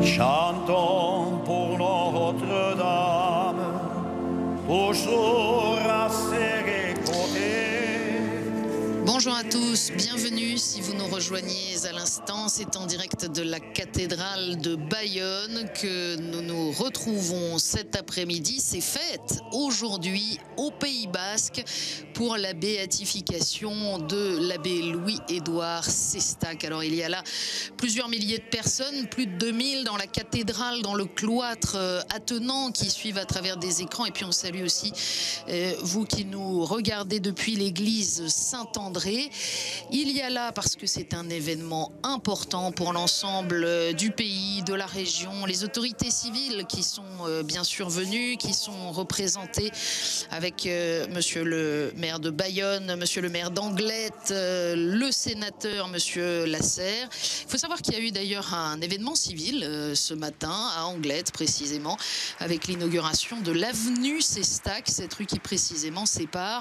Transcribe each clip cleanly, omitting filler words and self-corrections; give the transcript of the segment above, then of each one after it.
Chantons pour Notre-Dame, toujours à ses côtés. Bonjour à tous, bienvenue si vous nous rejoignez à l'instant. C'est en direct de la cathédrale de Bayonne que nous nous retrouvons cet après-midi. C'est fête aujourd'hui au Pays Basque pour la béatification de l'abbé Louis-Édouard Sestac. Alors il y a là plusieurs milliers de personnes, plus de 2000 dans la cathédrale, dans le cloître attenant qui suivent à travers des écrans. Et puis on salue aussi vous qui nous regardez depuis l'église Saint-André. Il y a là, parce que c'est un événement important pour l'ensemble du pays, de la région, les autorités civiles qui sont bien sûr venues, qui sont représentées avec monsieur le maire de Bayonne, monsieur le maire d'Anglet, le sénateur monsieur Lasserre. Il faut savoir qu'il y a eu d'ailleurs un événement civil ce matin à Anglet précisément, avec l'inauguration de l'avenue Sestac, cette rue qui précisément sépare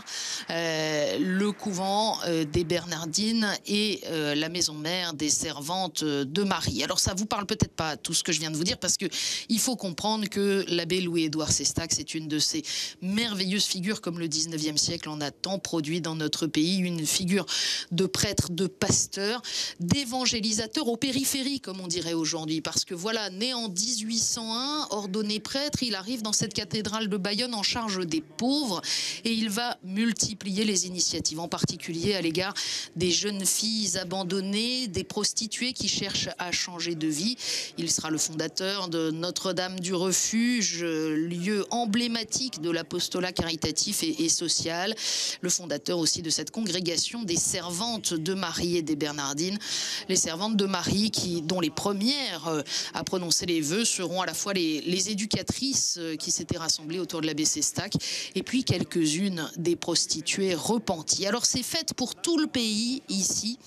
le couvent des Bernardines et la maison mère des servantes de Marie. Alors ça vous parle peut-être pas tout ce que je viens de vous dire, parce que il faut comprendre que l'abbé Louis-Édouard Sestac, c'est une de ces merveilleuses figures, comme le 19e siècle en a tant produit dans notre pays, une figure de prêtre, de pasteur, d'évangélisateur aux périphéries, comme on dirait aujourd'hui, parce que voilà, né en 1801, ordonné prêtre, il arrive dans cette cathédrale de Bayonne en charge des pauvres et il va multiplier les initiatives, en particulier à l'égard des jeunes filles abandonnées, des prostituées qui cherchent à changer de vie. Il sera le fondateur de Notre-Dame du Refuge, lieu emblématique de l'apostolat caritatif et social. Le fondateur aussi de cette congrégation des servantes de Marie et des Bernardines. Les servantes de Marie dont les premières à prononcer les vœux seront à la fois les éducatrices qui s'étaient rassemblées autour de l'abbé Sestac et puis quelques-unes des prostituées repenties. Alors c'est fête pour tout le pays ici.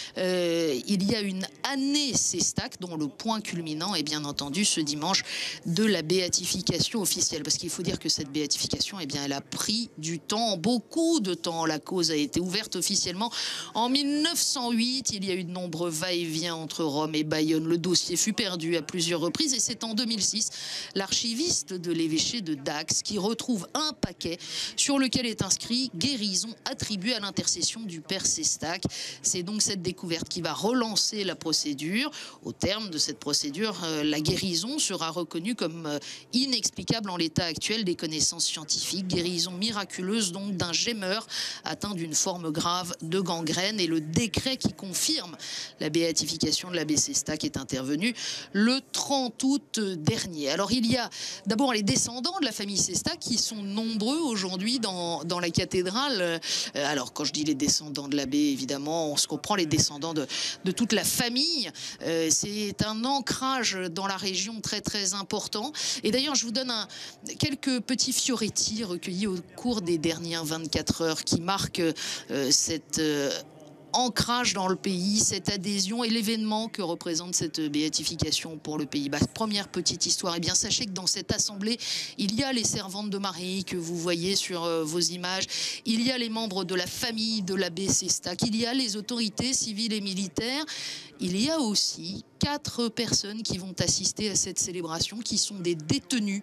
Il y a une année Sestac dont le point culminant est bien entendu ce dimanche de la béatification officielle. Parce qu'il faut dire que cette béatification, eh bien, elle a pris du temps, beaucoup de temps. La cause a été ouverte officiellement en 1908. Il y a eu de nombreux va-et-vient entre Rome et Bayonne. Le dossier fut perdu à plusieurs reprises et c'est en 2006 l'archiviste de l'évêché de Dax qui retrouve un paquet sur lequel est inscrit « Guérison attribuée à l'intercession du Père Sestac ». C'est donc cette découverte qui va relancer la procédure. Au terme de cette procédure, la guérison sera reconnue comme inexplicable en l'état actuel des connaissances scientifiques. Guérison miraculeuse donc d'un gémeur atteint d'une forme grave de gangrène. Et le décret qui confirme la béatification de l'abbé Sestac est intervenu le 30 août dernier. Alors il y a d'abord les descendants de la famille Sestac qui sont nombreux aujourd'hui dans la cathédrale. Alors quand je dis les descendants de l'abbé, évidemment, on se comprend, les descendants de toute la famille. C'est un ancrage dans la région très très important. Et d'ailleurs, je vous donne quelques petits fioretti recueillis au cours des dernières 24 heures qui marquent cette ancrage dans le pays, cette adhésion et l'événement que représente cette béatification pour le Pays Basque. Première petite histoire, eh bien sachez que dans cette assemblée, il y a les servantes de Marie que vous voyez sur vos images, il y a les membres de la famille de l'abbé Sestac, il y a les autorités civiles et militaires, il y a aussi 4 personnes qui vont assister à cette célébration, qui sont des détenus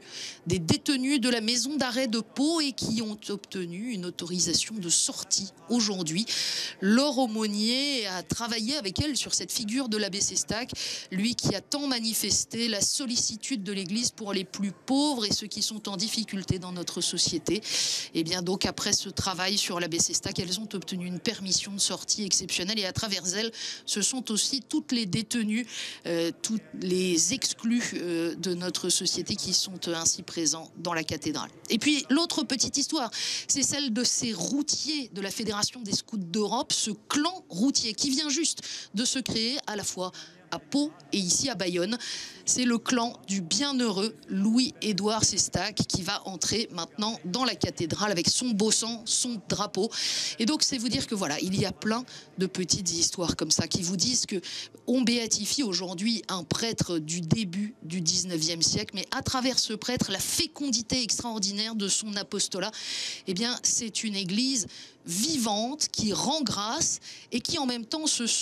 de la maison d'arrêt de Pau et qui ont obtenu une autorisation de sortie aujourd'hui. Leur aumônier a travaillé avec elle sur cette figure de l'abbé Sestac, lui qui a tant manifesté la sollicitude de l'Église pour les plus pauvres et ceux qui sont en difficulté dans notre société. Et bien donc après ce travail sur l'abbé Sestac, elles ont obtenu une permission de sortie exceptionnelle et à travers elles, ce sont aussi toutes les détenues, tous les exclus de notre société qui sont ainsi présents dans la cathédrale. Et puis l'autre petite histoire, c'est celle de ces routiers de la Fédération des Scouts d'Europe, ce clan routier qui vient juste de se créer à la fois à Pau et ici à Bayonne. C'est le clan du bienheureux Louis-Édouard Sestac qui va entrer maintenant dans la cathédrale avec son beau sang, son drapeau. Et donc c'est vous dire que voilà, il y a plein de petites histoires comme ça qui vous disent que on béatifie aujourd'hui un prêtre du début du 19e siècle, mais à travers ce prêtre, la fécondité extraordinaire de son apostolat, eh bien c'est une église vivante qui rend grâce et qui en même temps se sent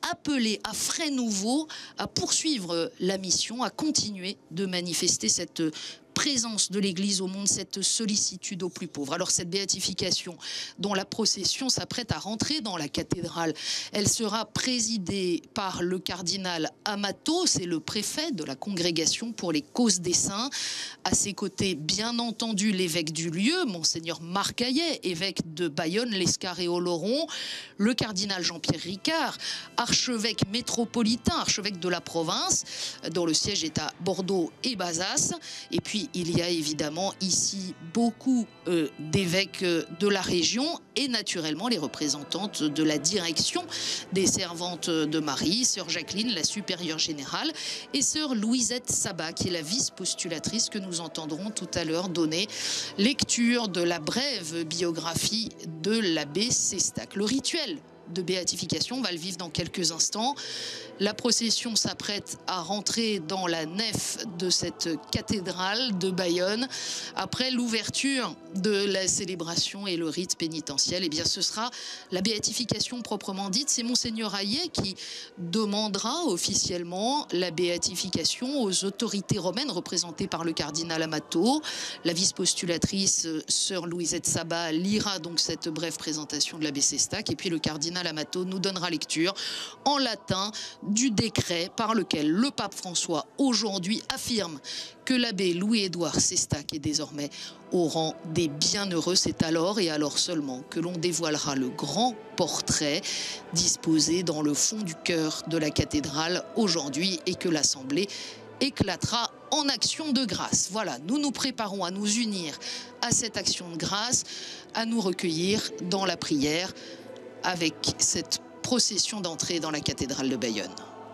appelé à frais nouveaux à poursuivre la mission, à continuer de manifester cette présence de l'Église au monde, cette sollicitude aux plus pauvres. Alors cette béatification dont la procession s'apprête à rentrer dans la cathédrale, elle sera présidée par le cardinal Amato, c'est le préfet de la congrégation pour les causes des saints. À ses côtés, bien entendu, l'évêque du lieu, monseigneur Marc Hayet, évêque de Bayonne, l'Escar et Oloron, le cardinal Jean-Pierre Ricard, archevêque métropolitain, archevêque de la province, dont le siège est à Bordeaux et Bazas, et puis il y a évidemment ici beaucoup d'évêques de la région et naturellement les représentantes de la direction des servantes de Marie, sœur Jacqueline, la supérieure générale, et sœur Louisette Sabat, qui est la vice-postulatrice que nous entendrons tout à l'heure donner lecture de la brève biographie de l'abbé Sestac. Le rituel de béatification, on va le vivre dans quelques instants. La procession s'apprête à rentrer dans la nef de cette cathédrale de Bayonne. Après l'ouverture de la célébration et le rite pénitentiel, eh bien, ce sera la béatification proprement dite. C'est monseigneur Hayet qui demandera officiellement la béatification aux autorités romaines représentées par le cardinal Amato. La vice-postulatrice, sœur Louisette Sabat, lira donc cette brève présentation de l'abbé Sestac, et puis le cardinal Amato nous donnera lecture en latin du décret par lequel le pape François aujourd'hui affirme que l'abbé Louis-Édouard Sestac est désormais au rang des bienheureux. C'est alors et alors seulement que l'on dévoilera le grand portrait disposé dans le fond du cœur de la cathédrale aujourd'hui et que l'Assemblée éclatera en action de grâce. Voilà, nous nous préparons à nous unir à cette action de grâce, à nous recueillir dans la prière avec cette procession d'entrée dans la cathédrale de Bayonne.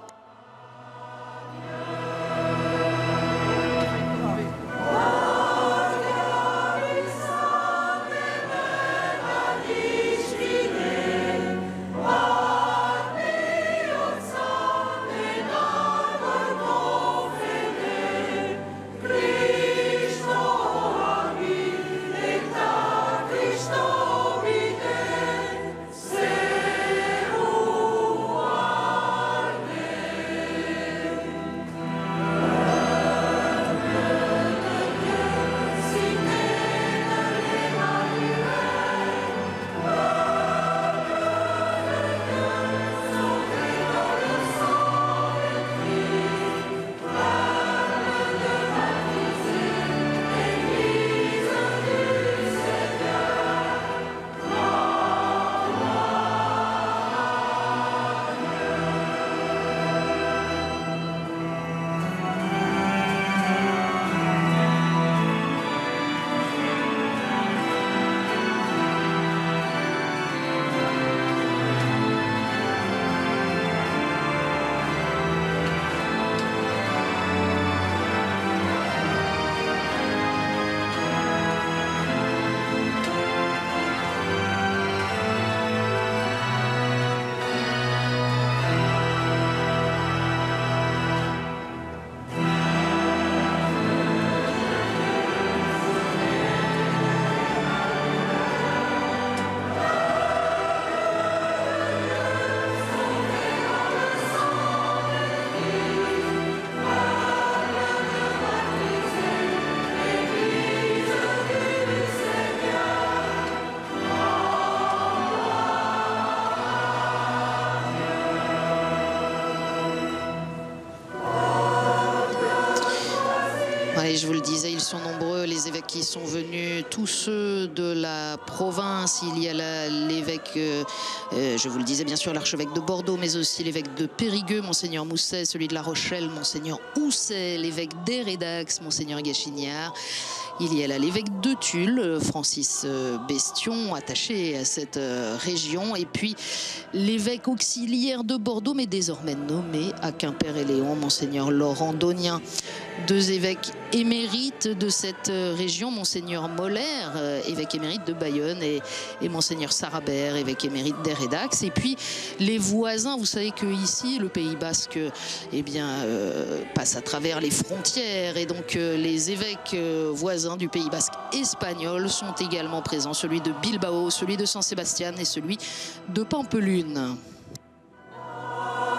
Et je vous le disais, ils sont nombreux, les évêques qui sont venus, tous ceux de la province. Il y a l'évêque, je vous le disais bien sûr, l'archevêque de Bordeaux, mais aussi l'évêque de Périgueux, monseigneur Mousset, celui de La Rochelle, monseigneur Housset, l'évêque d'Hérédax, monseigneur Gachignard. Il y a là l'évêque de Tulle, Francis Bestion, attaché à cette région. Et puis l'évêque auxiliaire de Bordeaux, mais désormais nommé à Quimper-et-Léon, monseigneur Laurent Donien. Deux évêques émérites de cette région, monseigneur Moller, évêque émérite de Bayonne, et monseigneur Sarabert, évêque émérite d'Hérédax. Et puis les voisins, vous savez que ici, le Pays Basque, eh bien, passe à travers les frontières, et donc les évêques voisins du Pays Basque espagnol sont également présents, celui de Bilbao, celui de San Sebastián et celui de Pampelune.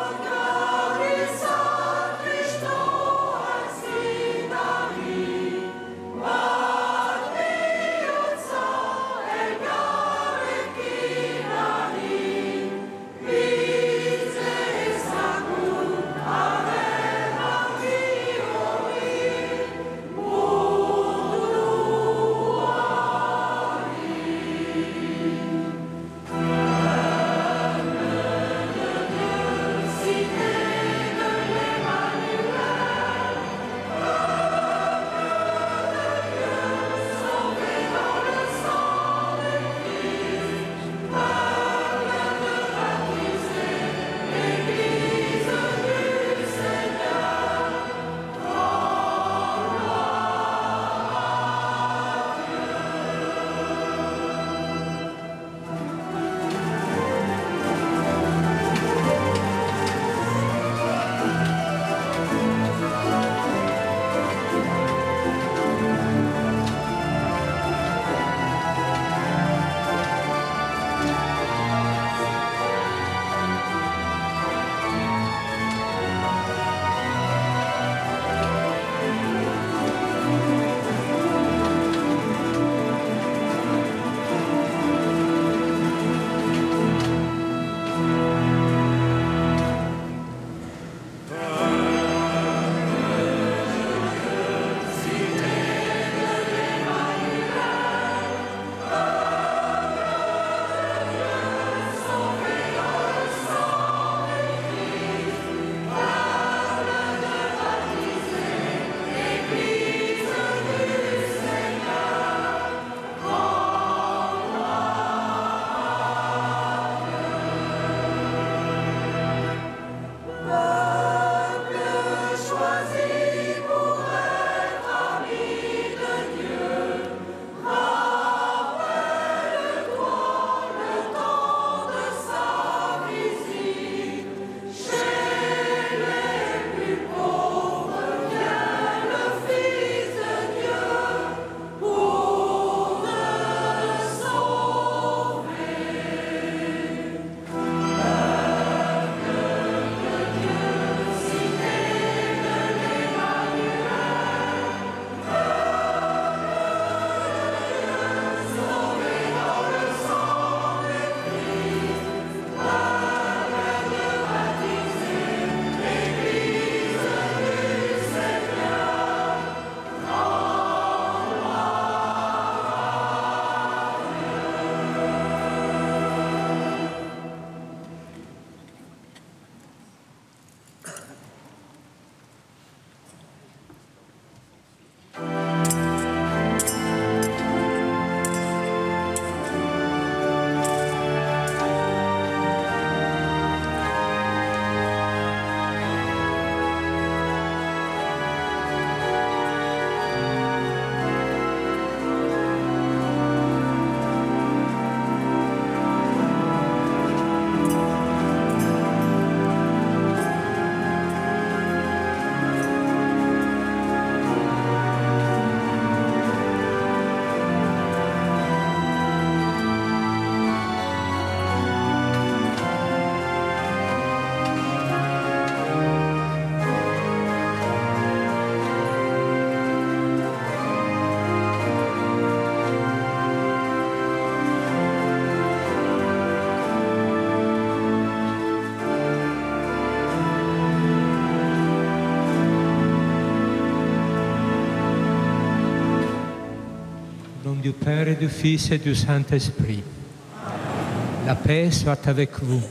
du Père et du Fils et du Saint-Esprit. La paix soit avec vous.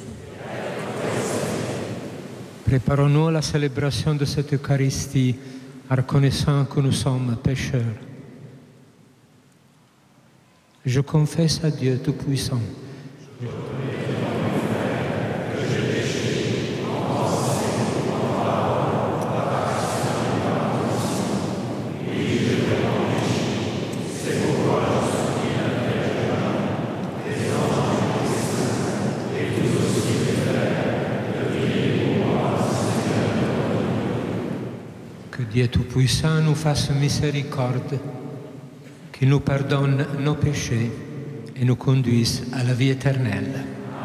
Préparons-nous à la célébration de cette Eucharistie en reconnaissant que nous sommes pécheurs. Je confesse à Dieu Tout-Puissant. Que Dieu Tout-Puissant nous fasse miséricorde, qu'il nous pardonne nos péchés et nous conduise à la vie éternelle.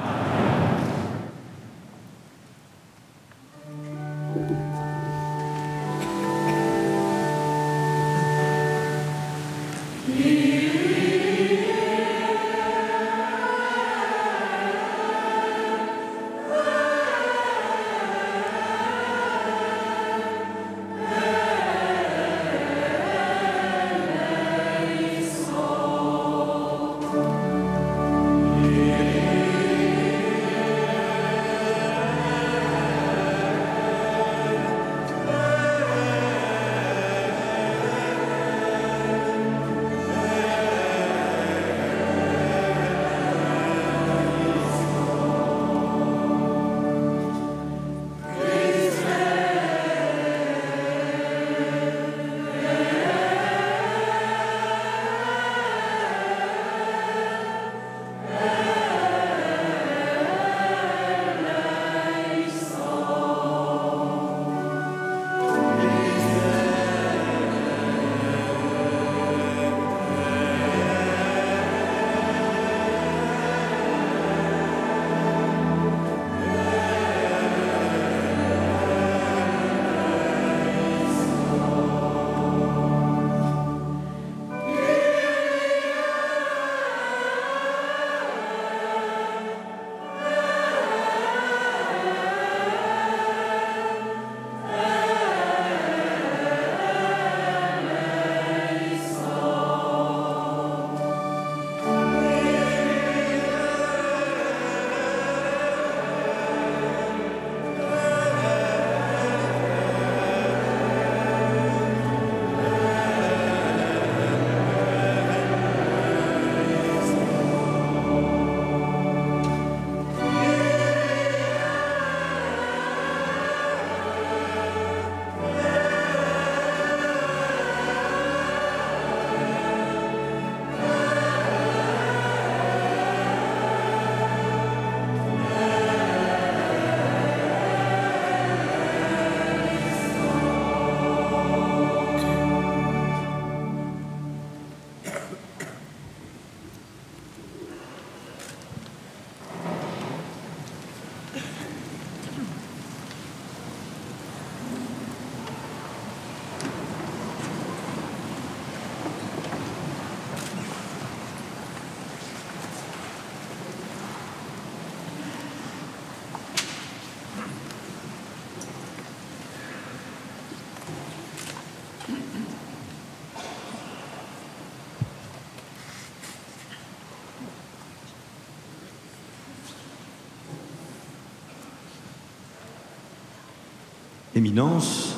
Éminence,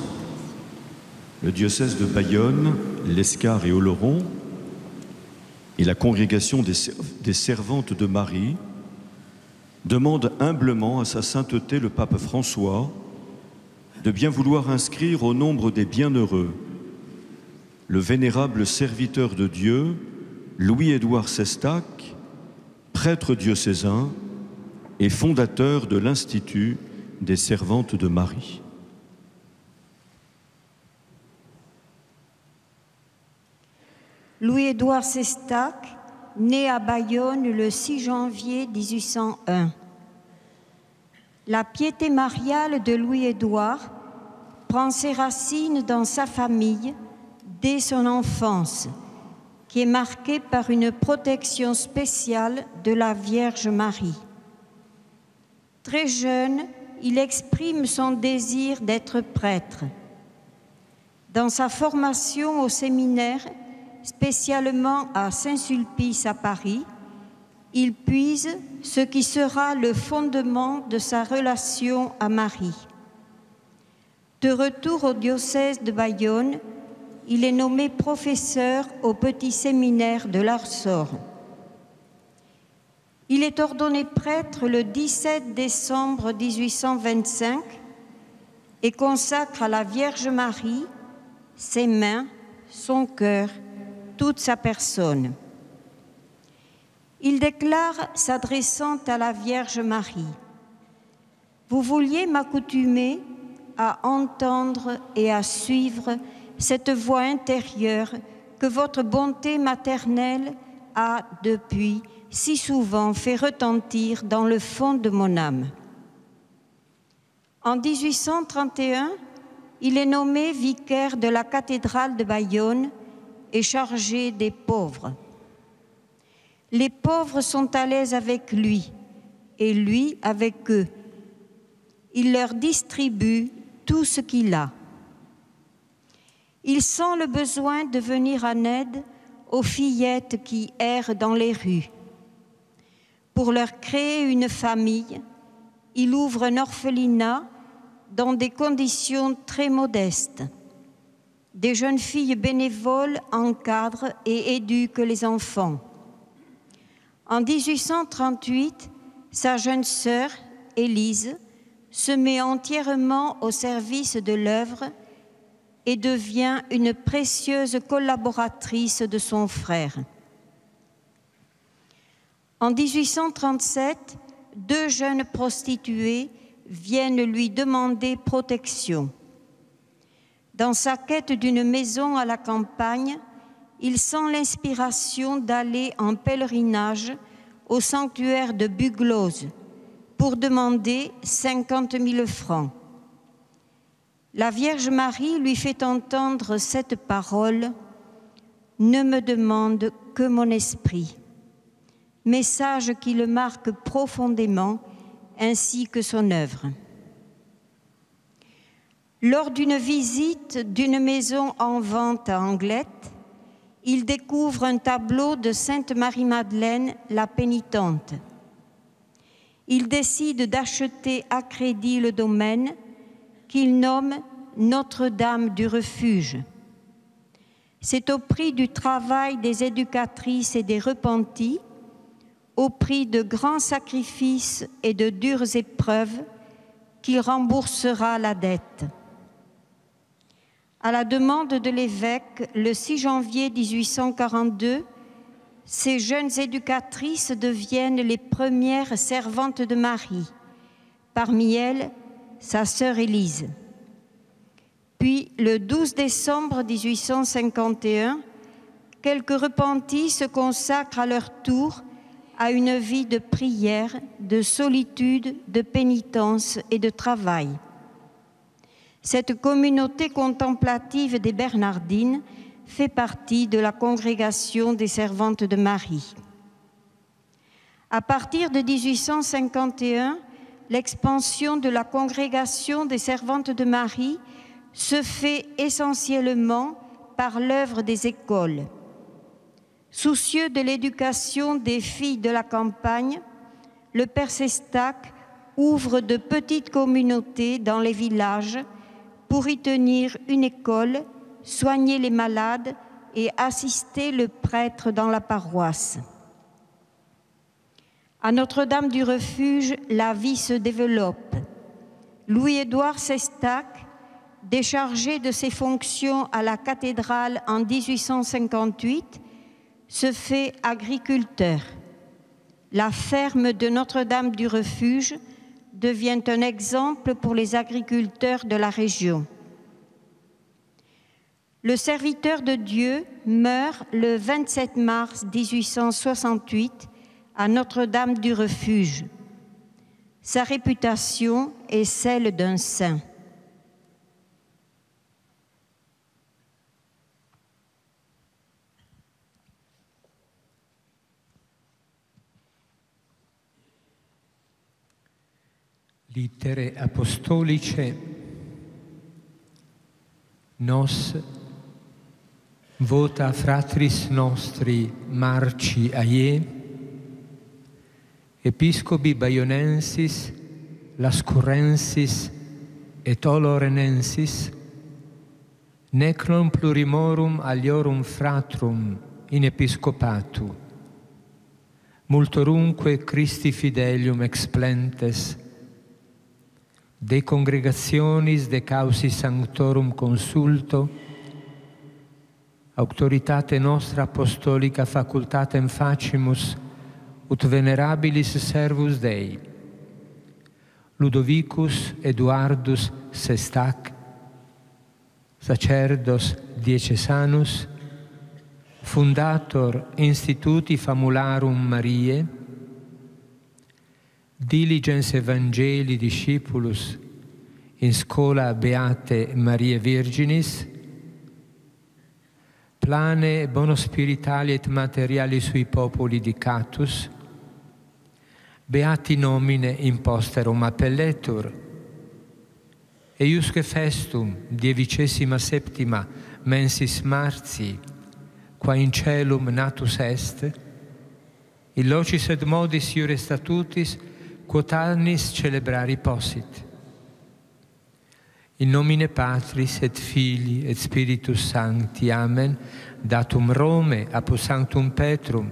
le diocèse de Bayonne, l'Escar et Oloron et la congrégation des servantes de Marie demandent humblement à sa sainteté le pape François de bien vouloir inscrire au nombre des bienheureux le vénérable serviteur de Dieu, Louis-Édouard Sestac, prêtre diocésain et fondateur de l'Institut des servantes de Marie. Louis-Édouard Sestac, né à Bayonne le 6 janvier 1801. La piété mariale de Louis-Édouard prend ses racines dans sa famille dès son enfance, qui est marquée par une protection spéciale de la Vierge Marie. Très jeune, il exprime son désir d'être prêtre. Dans sa formation au séminaire, spécialement à Saint-Sulpice à Paris, il puise ce qui sera le fondement de sa relation à Marie. De retour au diocèse de Bayonne, il est nommé professeur au petit séminaire de l'Arçor. Il est ordonné prêtre le 17 décembre 1825 et consacre à la Vierge Marie ses mains, son cœur, toute sa personne. Il déclare, s'adressant à la Vierge Marie, « Vous vouliez m'accoutumer à entendre et à suivre cette voix intérieure que votre bonté maternelle a depuis si souvent fait retentir dans le fond de mon âme. » En 1831, il est nommé vicaire de la cathédrale de Bayonne et chargé des pauvres. Les pauvres sont à l'aise avec lui et lui avec eux. Il leur distribue tout ce qu'il a. Il sent le besoin de venir en aide aux fillettes qui errent dans les rues. Pour leur créer une famille, il ouvre un orphelinat dans des conditions très modestes. Des jeunes filles bénévoles encadrent et éduquent les enfants. En 1838, sa jeune sœur, Élise, se met entièrement au service de l'œuvre et devient une précieuse collaboratrice de son frère. En 1837, 2 jeunes prostituées viennent lui demander protection. Dans sa quête d'une maison à la campagne, il sent l'inspiration d'aller en pèlerinage au sanctuaire de Buglose pour demander 50 000 francs. La Vierge Marie lui fait entendre cette parole « Ne me demande que mon esprit », message qui le marque profondément ainsi que son œuvre. Lors d'une visite d'une maison en vente à Anglet, il découvre un tableau de Sainte Marie-Madeleine, la pénitente. Il décide d'acheter à crédit le domaine qu'il nomme Notre-Dame du Refuge. C'est au prix du travail des éducatrices et des repentis, au prix de grands sacrifices et de dures épreuves, qu'il remboursera la dette. À la demande de l'évêque, le 6 janvier 1842, ces jeunes éducatrices deviennent les premières servantes de Marie, parmi elles sa sœur Élise. Puis, le 12 décembre 1851, quelques repentis se consacrent à leur tour à une vie de prière, de solitude, de pénitence et de travail. Cette communauté contemplative des Bernardines fait partie de la congrégation des Servantes de Marie. À partir de 1851, l'expansion de la congrégation des Servantes de Marie se fait essentiellement par l'œuvre des écoles. Soucieux de l'éducation des filles de la campagne, le Père Sestac ouvre de petites communautés dans les villages pour y tenir une école, soigner les malades et assister le prêtre dans la paroisse. À Notre-Dame du Refuge, la vie se développe. Louis-Édouard Sestac, déchargé de ses fonctions à la cathédrale en 1858, se fait agriculteur. La ferme de Notre-Dame du Refuge devient un exemple pour les agriculteurs de la région. Le serviteur de Dieu meurt le 27 mars 1868 à Notre-Dame du Refuge. Sa réputation est celle d'un saint. Littere apostolice nos Vota fratris nostri Marci Aie, Episcopi Baionensis, Lascurrensis et Olorenensis, neclon plurimorum aliorum fratrum in episcopatu, multorumque Christi fidelium explentes, de congregationis de causi sanctorum consulto, auctoritate nostra apostolica facultatem facimus, ut venerabilis servus Dei, Ludovicus Eduardus Sestac, sacerdos diocesanus, fundator instituti famularum Mariae, diligens Evangelii discipulus in schola Beate Mariae Virginis, plane bonospiritali et materiali sui populi dicatus, beati nomine imposterum appelletur, eiusque festum die 17ª mensis Martii, qua in celum natus est, in locis et modis iure statutis quot annis celebrari possit. In nomine Patris et Filii et Spiritus Sancti. Amen. Datum Rome, apud Sanctum Petrum,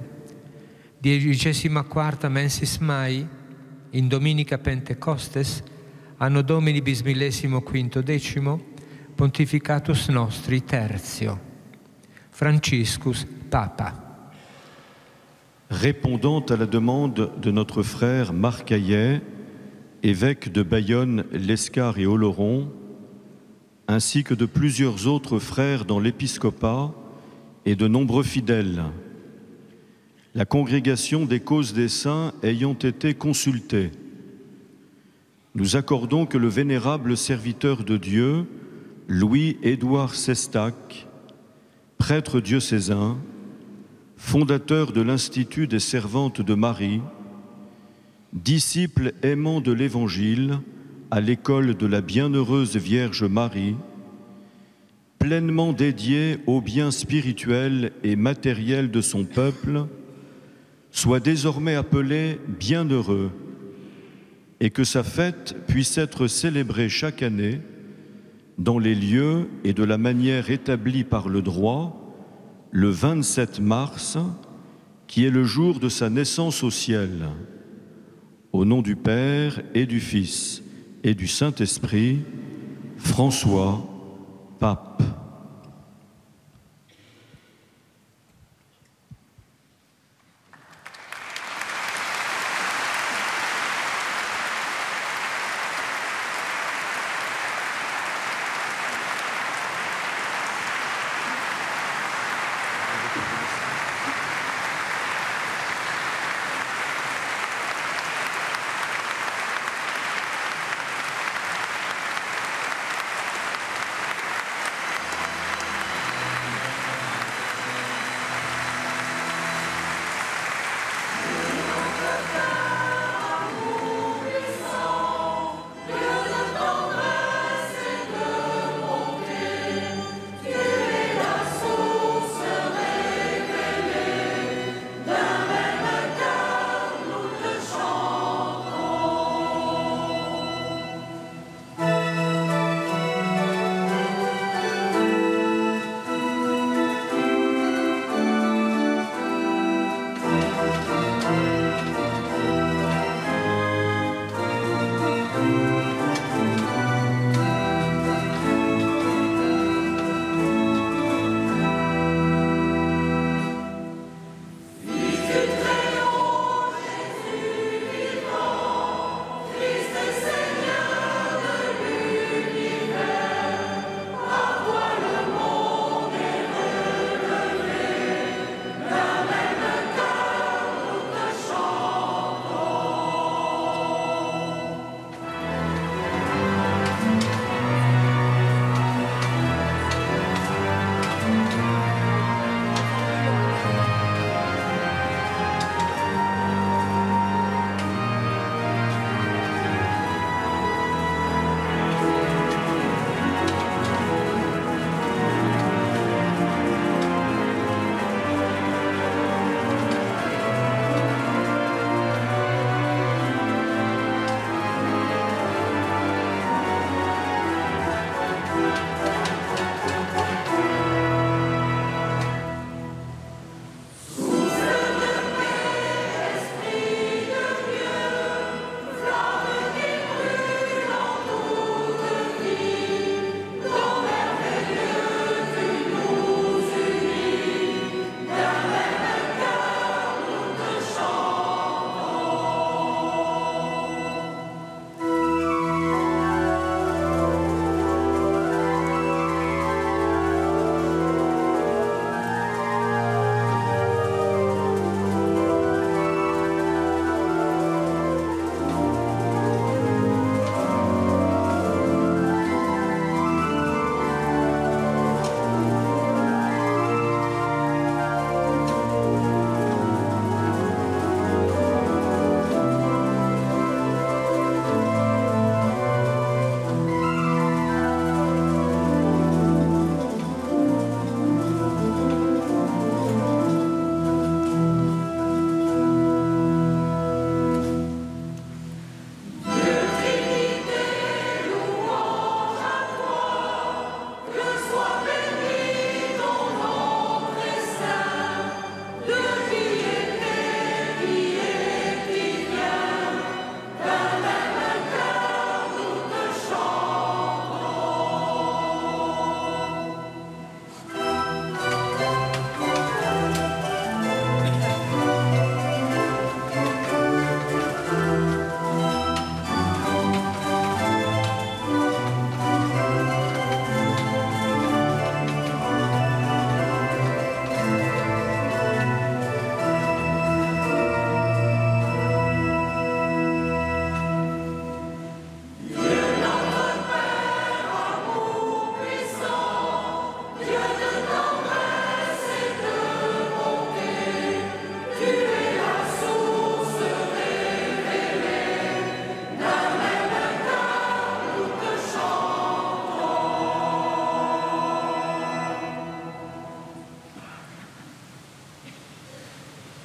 24ª mensis Mai, in Dominica Pentecostes, anno Domini bis millesimo quinto decimo, Pontificatus nostri tertio. Franciscus, Papa. Répondant à la demande de notre frère Marc Aillet, évêque de Bayonne, l'Escar et Oloron, ainsi que de plusieurs autres frères dans l'épiscopat et de nombreux fidèles, la congrégation des causes des saints ayant été consultée, nous accordons que le vénérable serviteur de Dieu, Louis-Édouard Sestac, prêtre diocésain, fondateur de l'Institut des Servantes de Marie, disciple aimant de l'Évangile à l'école de la Bienheureuse Vierge Marie, pleinement dédié aux biens spirituels et matériels de son peuple, soit désormais appelé bienheureux et que sa fête puisse être célébrée chaque année dans les lieux et de la manière établie par le droit, le 27 mars, qui est le jour de sa naissance au ciel. Au nom du Père et du Fils et du Saint-Esprit, François, pape.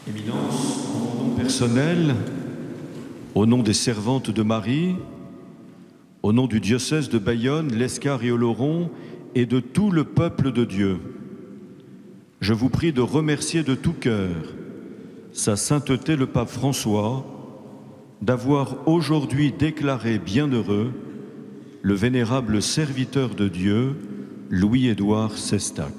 Éminence, en mon nom personnel, au nom des servantes de Marie, au nom du diocèse de Bayonne, l'Escar et Oloron et de tout le peuple de Dieu, je vous prie de remercier de tout cœur Sa Sainteté le Pape François d'avoir aujourd'hui déclaré bienheureux le vénérable serviteur de Dieu, Louis-Édouard Sestac.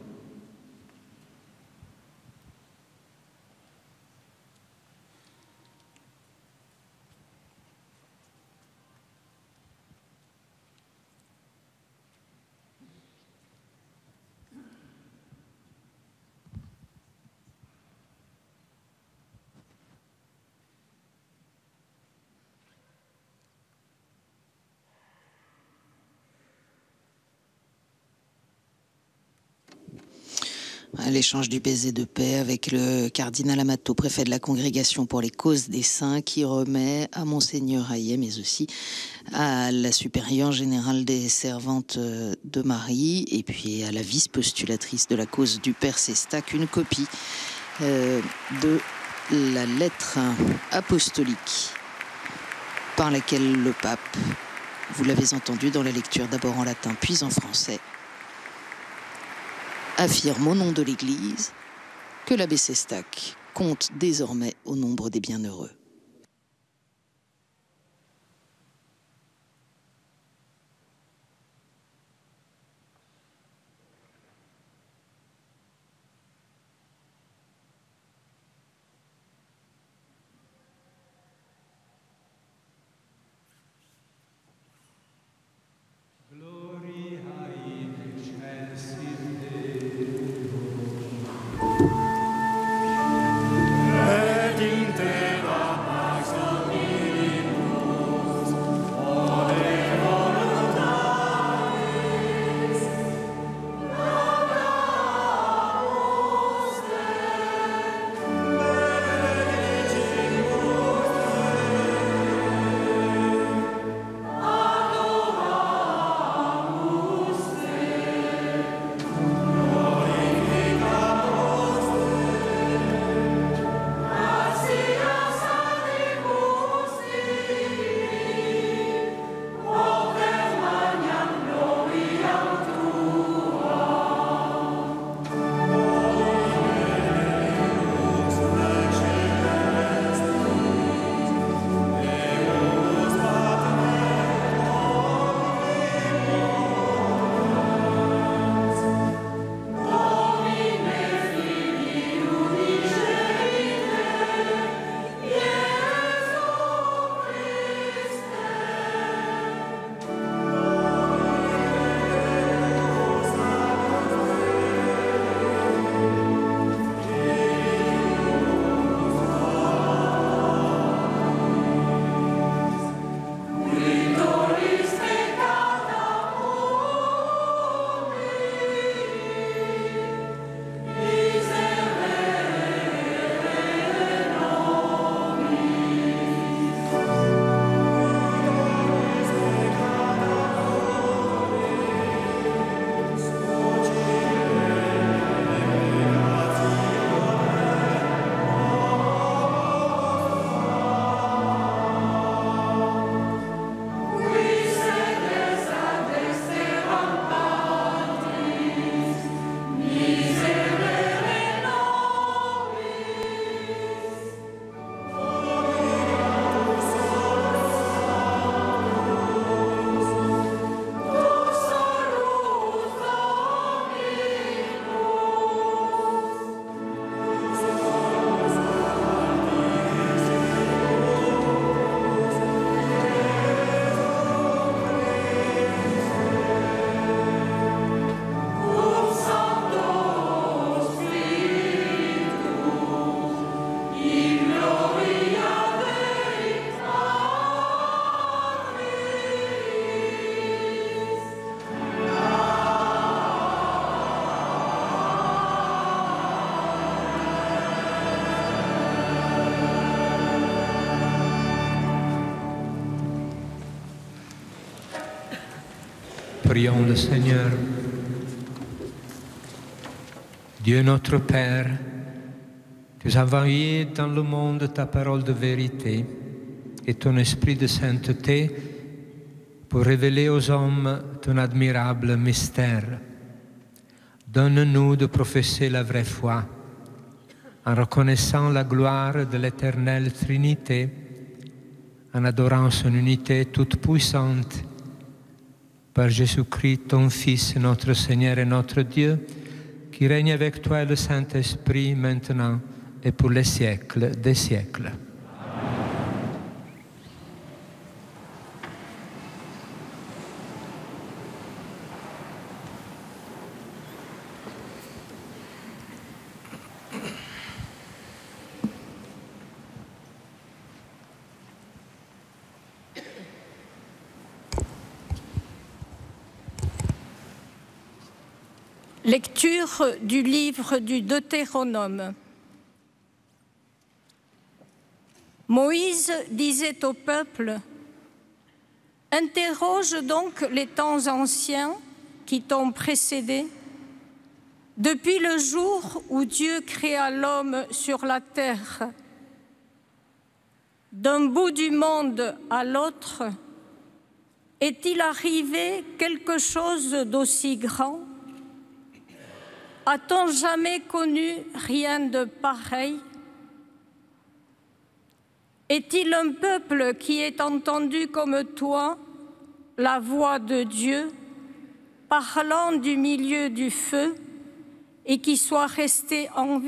L'échange du baiser de paix avec le cardinal Amato, préfet de la Congrégation pour les causes des saints, qui remet à Monseigneur Hayet, mais aussi à la supérieure générale des servantes de Marie, et puis à la vice-postulatrice de la cause du Père Sestac, une copie de la lettre apostolique par laquelle le pape, vous l'avez entendu dans la lecture d'abord en latin puis en français, affirme au nom de l'Église que l'abbé Sestac compte désormais au nombre des bienheureux. Prions le Seigneur. Dieu notre Père, Tu as envoyé dans le monde ta parole de vérité et ton esprit de sainteté pour révéler aux hommes ton admirable mystère. Donne-nous de professer la vraie foi en reconnaissant la gloire de l'éternelle Trinité, en adorant son unité toute puissante, par Jésus-Christ, ton Fils, notre Seigneur et notre Dieu, qui règne avec toi et le Saint-Esprit maintenant et pour les siècles des siècles. Lecture du livre du Deutéronome. Moïse disait au peuple: « Interroge donc les temps anciens qui t'ont précédé, depuis le jour où Dieu créa l'homme sur la terre. D'un bout du monde à l'autre, est-il arrivé quelque chose d'aussi grand ? A-t-on jamais connu rien de pareil ? Est-il un peuple qui ait entendu comme toi la voix de Dieu, parlant du milieu du feu, et qui soit resté en vie ?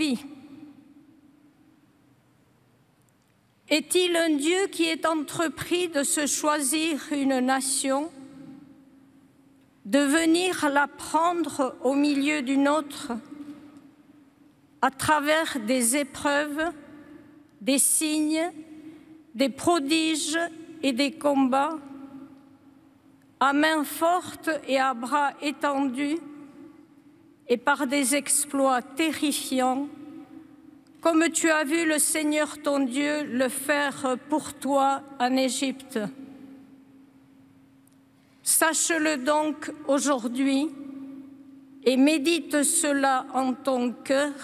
Est-il un Dieu qui ait entrepris de se choisir une nation, de venir la prendre au milieu d'une autre, à travers des épreuves, des signes, des prodiges et des combats, à main forte et à bras étendus, et par des exploits terrifiants, comme tu as vu le Seigneur ton Dieu le faire pour toi en Égypte. Sache-le donc aujourd'hui et médite cela en ton cœur.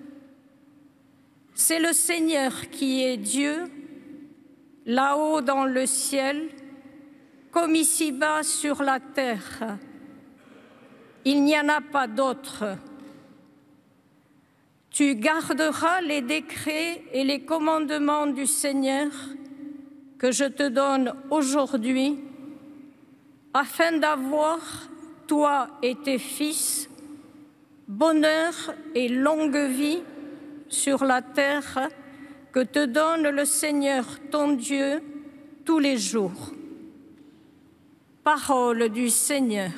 C'est le Seigneur qui est Dieu, là-haut dans le ciel, comme ici-bas sur la terre. Il n'y en a pas d'autre. Tu garderas les décrets et les commandements du Seigneur que je te donne aujourd'hui, afin d'avoir, toi et tes fils, bonheur et longue vie sur la terre que te donne le Seigneur ton Dieu tous les jours. Parole du Seigneur.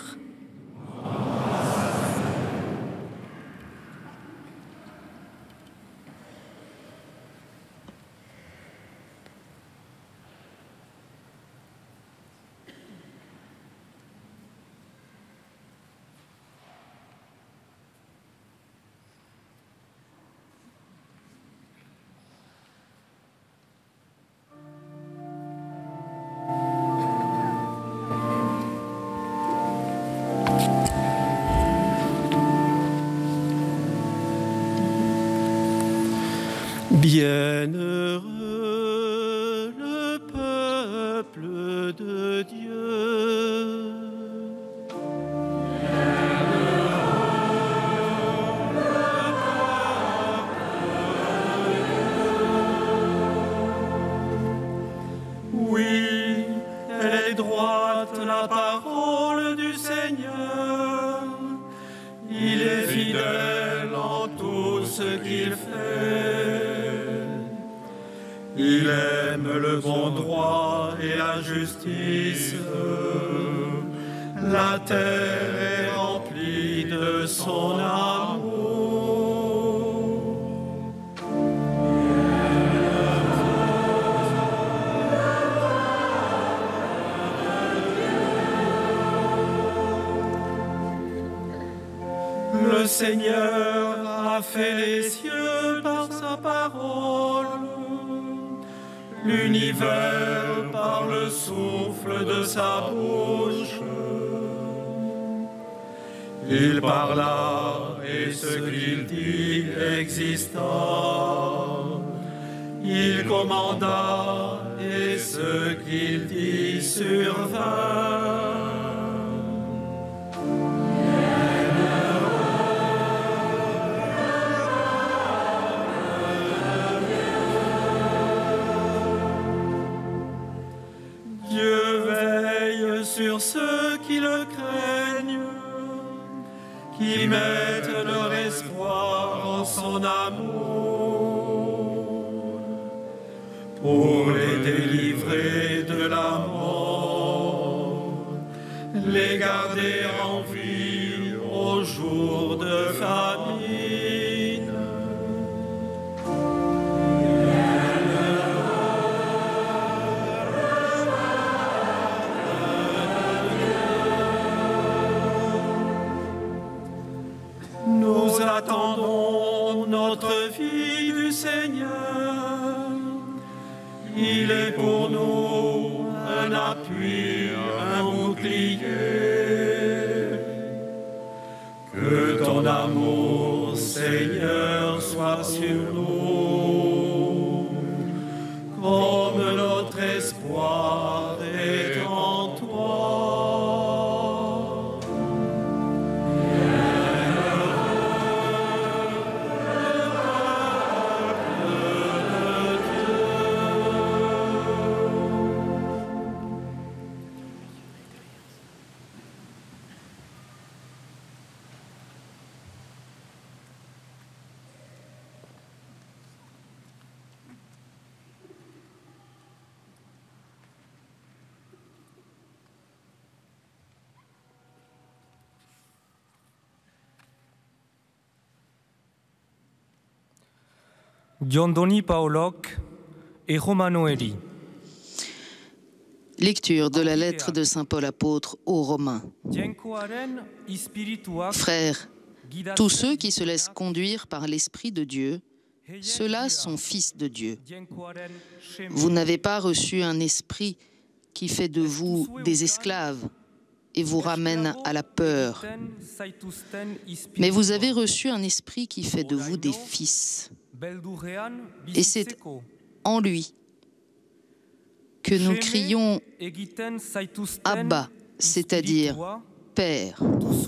Bienheureux le peuple de Dieu. Oui, elle est droite la parole du Seigneur. Il est fidèle en tout ce qu'il fait. Il aime le bon droit et la justice. La terre est remplie de son amour. Le Seigneur a fait les cieux par sa parole, l'univers par le souffle de sa bouche. Il parla et ce qu'il dit exista. Il commanda et ce qu'il dit survint. Dieu veille sur ceux qui le craignent, qui mettent leur espoir en son amour, pour les délivrer de la mort, les garder en vie au jour de famine. Nous attendons notre vie du Seigneur. Il est pour nous un appui, un bouclier. Que ton amour, Seigneur, soit sur nous, comme notre espoir est en toi. Giondoni Paolok et Romanoeli. Lecture de la lettre de saint Paul apôtre aux Romains. Frères, tous ceux qui se laissent conduire par l'Esprit de Dieu, ceux-là sont fils de Dieu. Vous n'avez pas reçu un esprit qui fait de vous des esclaves et vous ramène à la peur, mais vous avez reçu un esprit qui fait de vous des fils. Et c'est en lui que nous crions « Abba », c'est-à-dire « Père ».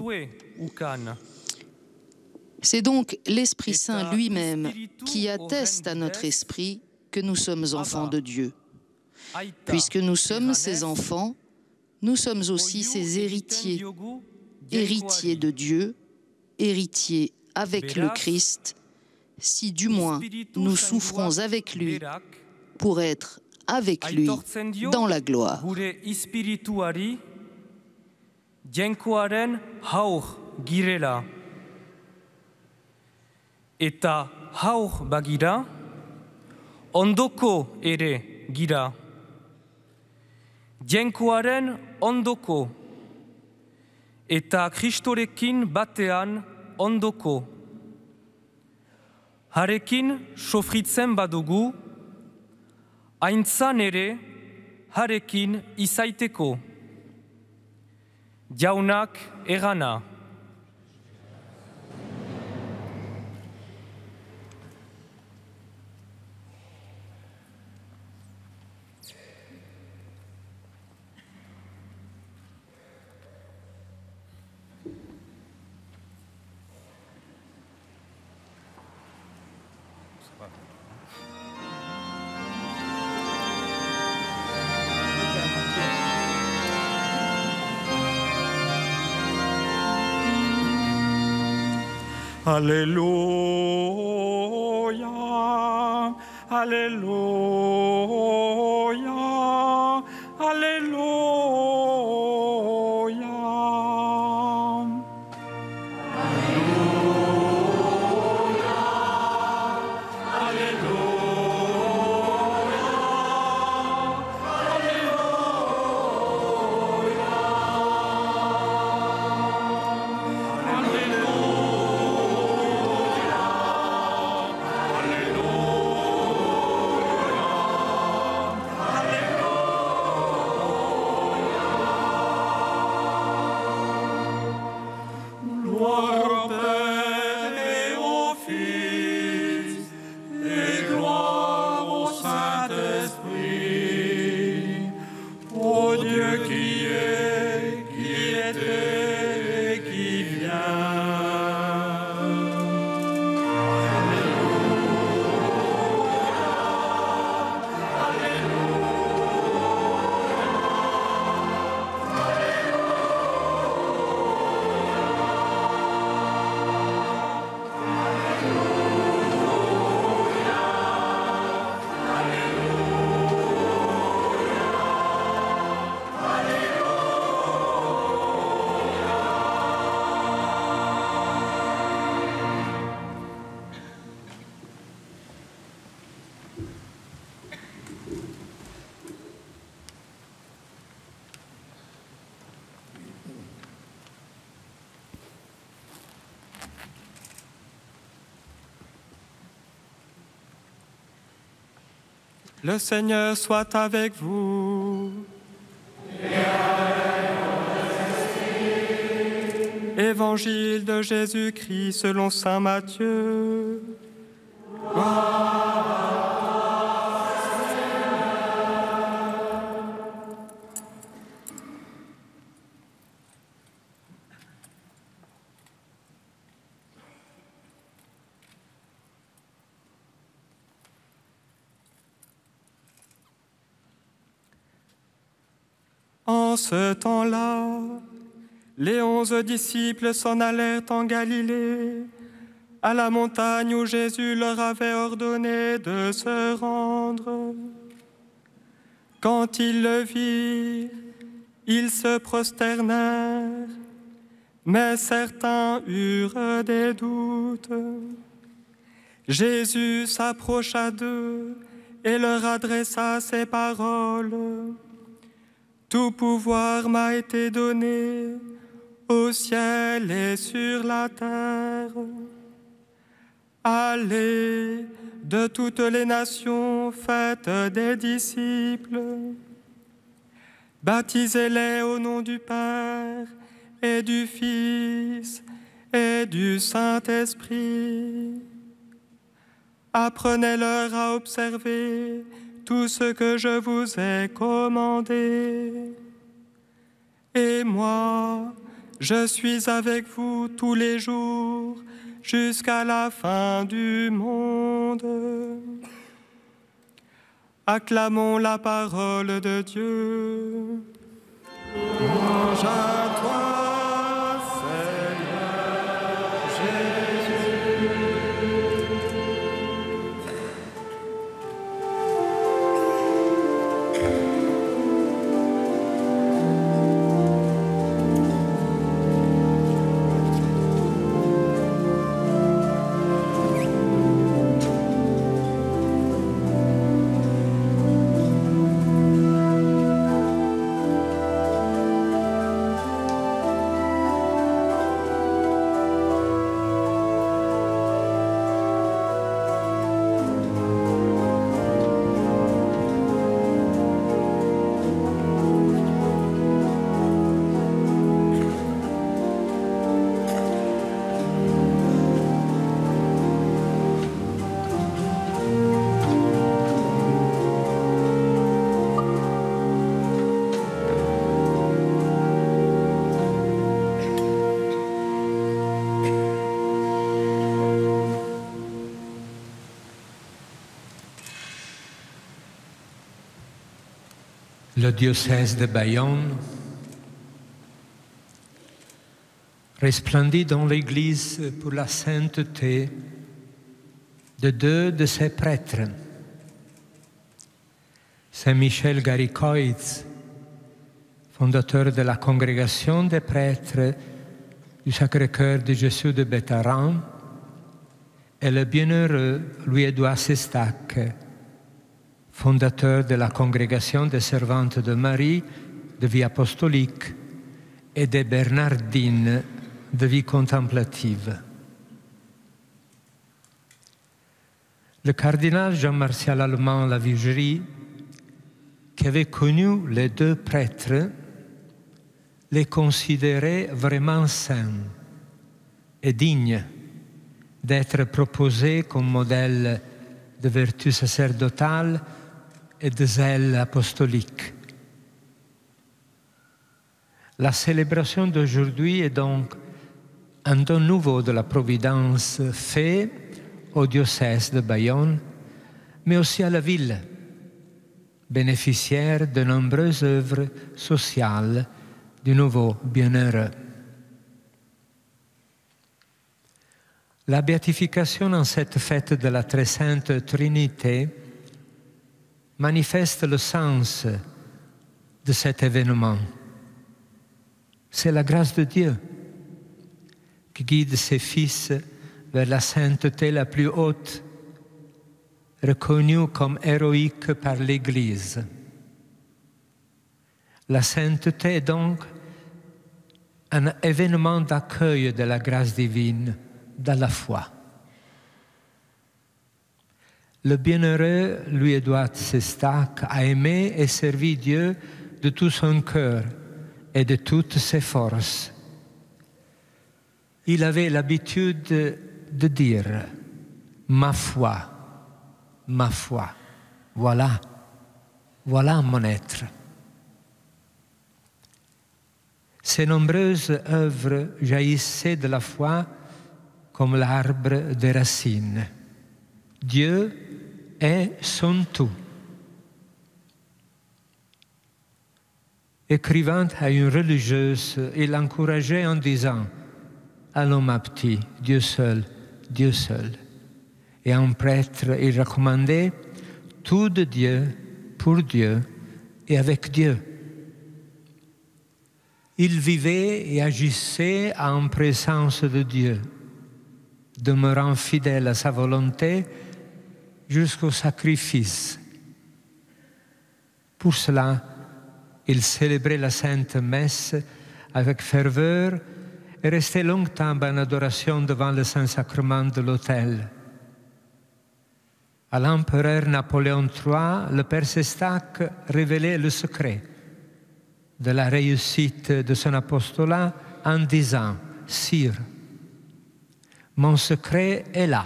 C'est donc l'Esprit Saint lui-même qui atteste à notre esprit que nous sommes enfants de Dieu. Puisque nous sommes ses enfants, nous sommes aussi ses héritiers, héritiers de Dieu, héritiers avec le Christ, si du moins nous souffrons avec lui pour être avec lui dans la gloire. Eta haur bagira, ondoko ere gira. Jainkoaren ondoko, eta Kristorekin batean ondoko. Harekin sofritzen badugu, aintzan ere harekin izaiteko. Jaunak egana. Alléluia, Alléluia, Alléluia. Le Seigneur soit avec vous. Évangile de Jésus-Christ selon saint Matthieu. En ce temps-là, les 11 disciples s'en allèrent en Galilée, à la montagne où Jésus leur avait ordonné de se rendre. Quand ils le virent, ils se prosternèrent, mais certains eurent des doutes. Jésus s'approcha d'eux et leur adressa ces paroles. Tout pouvoir m'a été donné au ciel et sur la terre. Allez de toutes les nations, faites des disciples. Baptisez-les au nom du Père et du Fils et du Saint-Esprit. Apprenez-leur à observer tout ce que je vous ai commandé. Et moi, je suis avec vous tous les jours jusqu'à la fin du monde. Acclamons la parole de Dieu. Louange à toi, Seigneur Jésus. Le diocèse de Bayonne resplendit dans l'Église pour la sainteté de deux de ses prêtres, Saint Michel Garicoitz, fondateur de la congrégation des prêtres du Sacré-Cœur de Jésus de Bétharran, et le bienheureux Louis-Édouard Sestac, fondateur de la congrégation des servantes de Marie de vie apostolique et des Bernardines de vie contemplative. Le cardinal Jean-Martial Allemand Lavigerie, qui avait connu les deux prêtres, les considérait vraiment saints et dignes d'être proposés comme modèle de vertu sacerdotale et de zèle apostolique. La célébration d'aujourd'hui est donc un don nouveau de la Providence fait au diocèse de Bayonne, mais aussi à la ville, bénéficiaire de nombreuses œuvres sociales du nouveau bienheureux. La béatification en cette fête de la très sainte Trinité manifeste le sens de cet événement. C'est la grâce de Dieu qui guide ses fils vers la sainteté la plus haute, reconnue comme héroïque par l'Église. La sainteté est donc un événement d'accueil de la grâce divine dans la foi. le bienheureux Louis-Édouard Sestac a aimé et servi Dieu de tout son cœur et de toutes ses forces. Il avait l'habitude de dire « ma foi, voilà mon être ». Ses nombreuses œuvres jaillissaient de la foi comme l'arbre des racines. Dieu est son tout. Écrivant à une religieuse, il l'encourageait en disant « Allons ma petite, Dieu seul. » Et à un prêtre, il recommandait « Tout de Dieu, pour Dieu et avec Dieu ». Il vivait et agissait en présence de Dieu, demeurant fidèle à sa volonté jusqu'au sacrifice. Pour cela, il célébrait la Sainte Messe avec ferveur et restait longtemps en adoration devant le Saint-Sacrement de l'autel. À l'empereur Napoléon III, le Père Sestac révélait le secret de la réussite de son apostolat en disant « Sire, mon secret est là.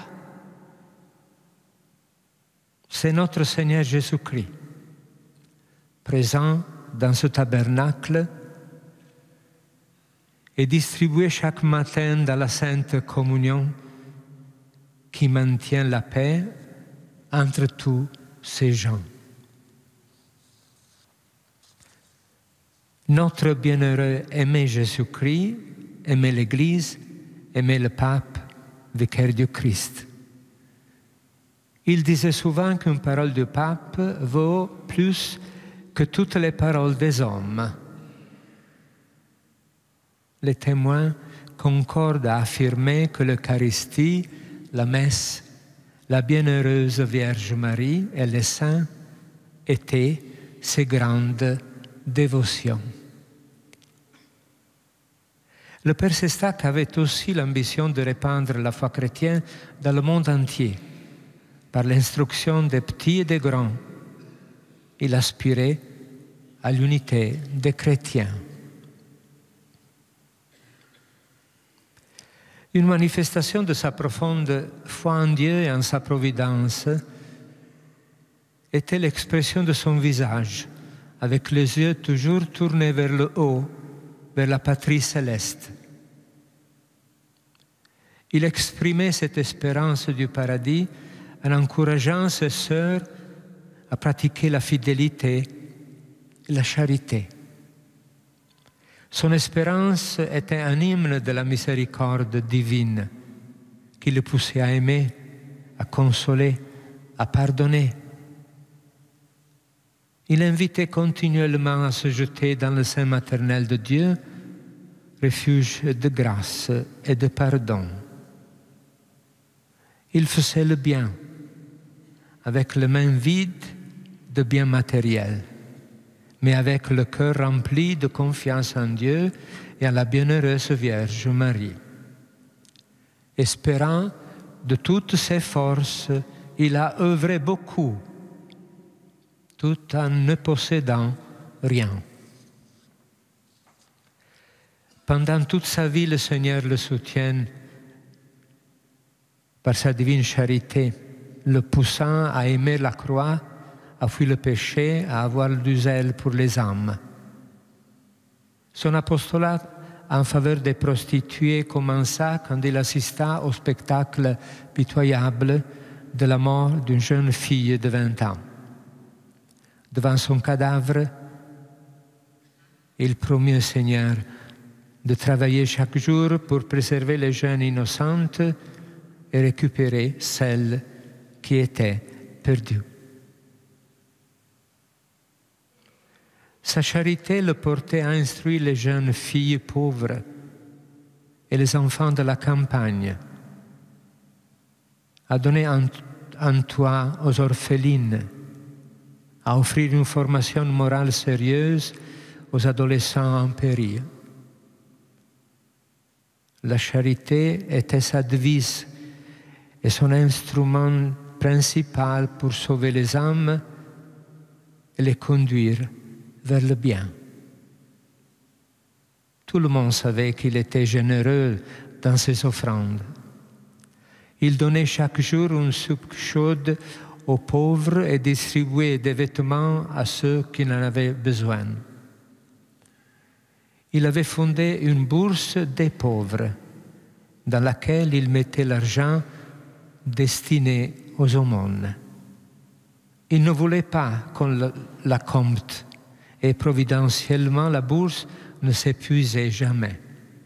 C'est notre Seigneur Jésus-Christ, présent dans ce tabernacle et distribué chaque matin dans la Sainte Communion qui maintient la paix entre tous ces gens. » Notre bienheureux aimait Jésus-Christ, aimait l'Église, aimait le pape, vicaire du Christ. Il disait souvent qu'une parole du pape vaut plus que toutes les paroles des hommes. Les témoins concordent à affirmer que l'Eucharistie, la messe, la bienheureuse Vierge Marie et les saints étaient ses grandes dévotions. Le Père Sestac avait aussi l'ambition de répandre la foi chrétienne dans le monde entier, par l'instruction des petits et des grands. Il aspirait à l'unité des chrétiens. Une manifestation de sa profonde foi en Dieu et en sa providence était l'expression de son visage, avec les yeux toujours tournés vers le haut, vers la patrie céleste. Il exprimait cette espérance du paradis en encourageant ses sœurs à pratiquer la fidélité et la charité. Son espérance était un hymne de la miséricorde divine qui le poussait à aimer, à consoler, à pardonner. Il invitait continuellement à se jeter dans le sein maternel de Dieu, refuge de grâce et de pardon. Il faisait le bien, avec les mains vides de biens matériels, mais avec le cœur rempli de confiance en Dieu et en la bienheureuse Vierge Marie. Espérant de toutes ses forces, il a œuvré beaucoup, tout en ne possédant rien. Pendant toute sa vie, le Seigneur le soutient par sa divine charité, le poussant à aimer la croix, à fuir le péché, à avoir du zèle pour les âmes. Son apostolat en faveur des prostituées commença quand il assista au spectacle pitoyable de la mort d'une jeune fille de 20 ans. Devant son cadavre, il promit au Seigneur de travailler chaque jour pour préserver les jeunes innocentes et récupérer celles qui étaient perdues. Sa charité le portait à instruire les jeunes filles pauvres et les enfants de la campagne, à donner un toit aux orphelines, à offrir une formation morale sérieuse aux adolescents en péril. La charité était sa devise et son instrument principal pour sauver les âmes et les conduire vers le bien. Tout le monde savait qu'il était généreux dans ses offrandes. Il donnait chaque jour une soupe chaude aux pauvres et distribuait des vêtements à ceux qui en avaient besoin. Il avait fondé une bourse des pauvres dans laquelle il mettait l'argent destiné aux aumônes. Il ne voulait pas qu'on la compte et providentiellement la bourse ne s'épuisait jamais.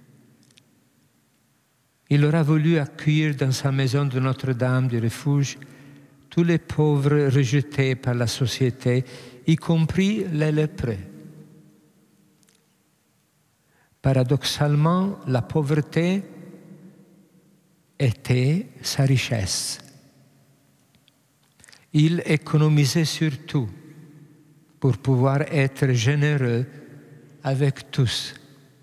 Il aura voulu accueillir dans sa maison de Notre-Dame du Refuge tous les pauvres rejetés par la société, y compris les lépreux. Paradoxalement, la pauvreté était sa richesse. Il économisait surtout pour pouvoir être généreux avec tous.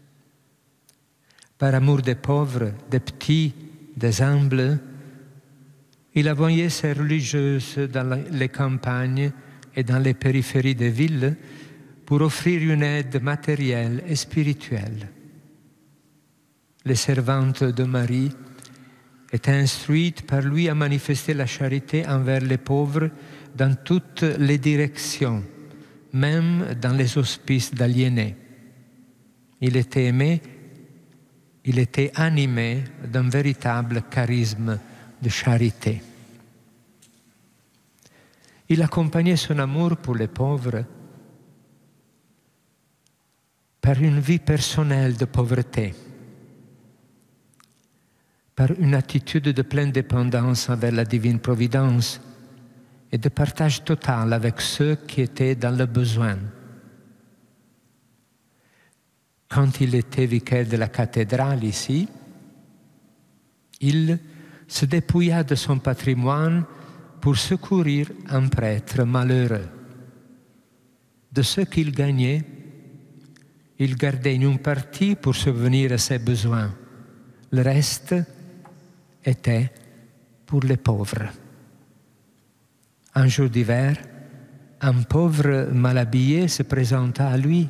Par amour des pauvres, des petits, des humbles, il envoyait ses religieuses dans les campagnes et dans les périphéries des villes pour offrir une aide matérielle et spirituelle. Les servantes de Marie étaient instruites par lui à manifester la charité envers les pauvres dans toutes les directions, même dans les hospices d'aliénés. Il était aimé, il était animé d'un véritable charisme de charité. Il accompagnait son amour pour les pauvres par une vie personnelle de pauvreté, par une attitude de pleine dépendance envers la divine providence et de partage total avec ceux qui étaient dans le besoin. Quand il était vicaire de la cathédrale ici, il se dépouilla de son patrimoine pour secourir un prêtre malheureux. De ce qu'il gagnait, il gardait une partie pour subvenir à ses besoins. Le reste était pour les pauvres. Un jour d'hiver, un pauvre mal habillé se présenta à lui.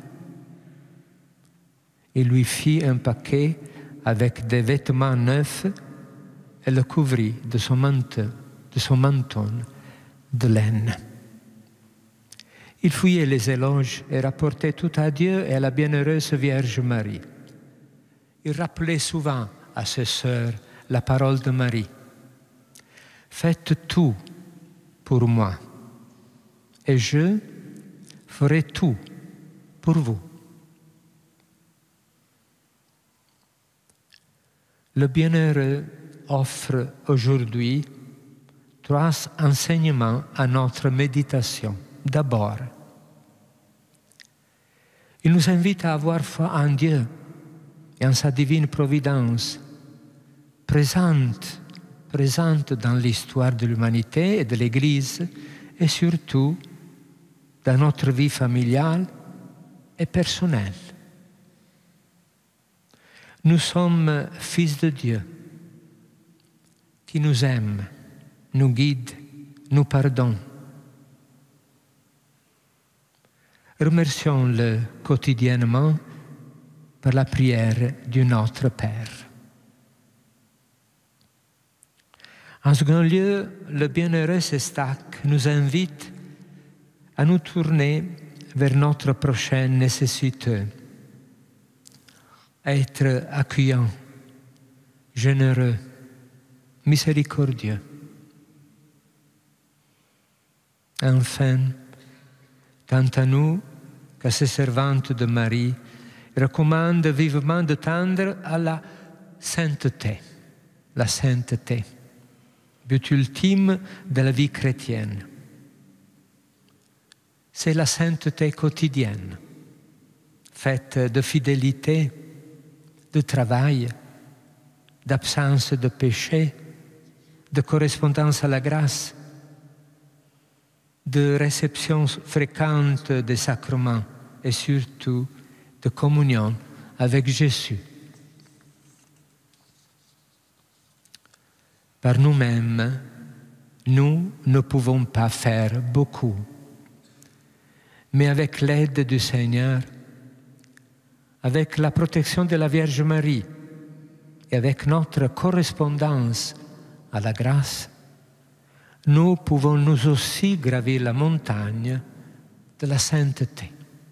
Il lui fit un paquet avec des vêtements neufs et le couvrit de son menton de laine. Il fouillait les éloges et rapportait tout à Dieu et à la bienheureuse Vierge Marie. Il rappelait souvent à ses sœurs la parole de Marie. Faites tout pour moi et je ferai tout pour vous. Le bienheureux offre aujourd'hui 3 enseignements à notre méditation. D'abord, il nous invite à avoir foi en Dieu et en sa divine providence, présente dans l'histoire de l'humanité et de l'Église, et surtout dans notre vie familiale et personnelle. Nous sommes fils de Dieu, qui nous aime, nous guide, nous pardonne. Remercions-le quotidiennement par la prière du Notre Père. En second lieu, le bienheureux Sestac nous invite à nous tourner vers notre prochain nécessiteux, à être accueillant, généreux, miséricordieux. Enfin, tant à nous qu'à ces servantes de Marie, recommande vivement de tendre à la sainteté, but ultime de la vie chrétienne. C'est la sainteté quotidienne, faite de fidélité, de travail, d'absence de péché, de correspondance à la grâce, de réception fréquente des sacrements et surtout de communion avec Jésus. Par nous-mêmes, Nous ne pouvons pas faire beaucoup. Mais avec l'aide du Seigneur, avec la protection de la Vierge Marie et avec notre correspondance à la grâce, nous pouvons nous aussi gravir la montagne de la sainteté.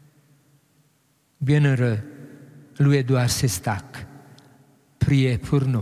Bienheureux Louis-Édouard Sestac, priez pour nous.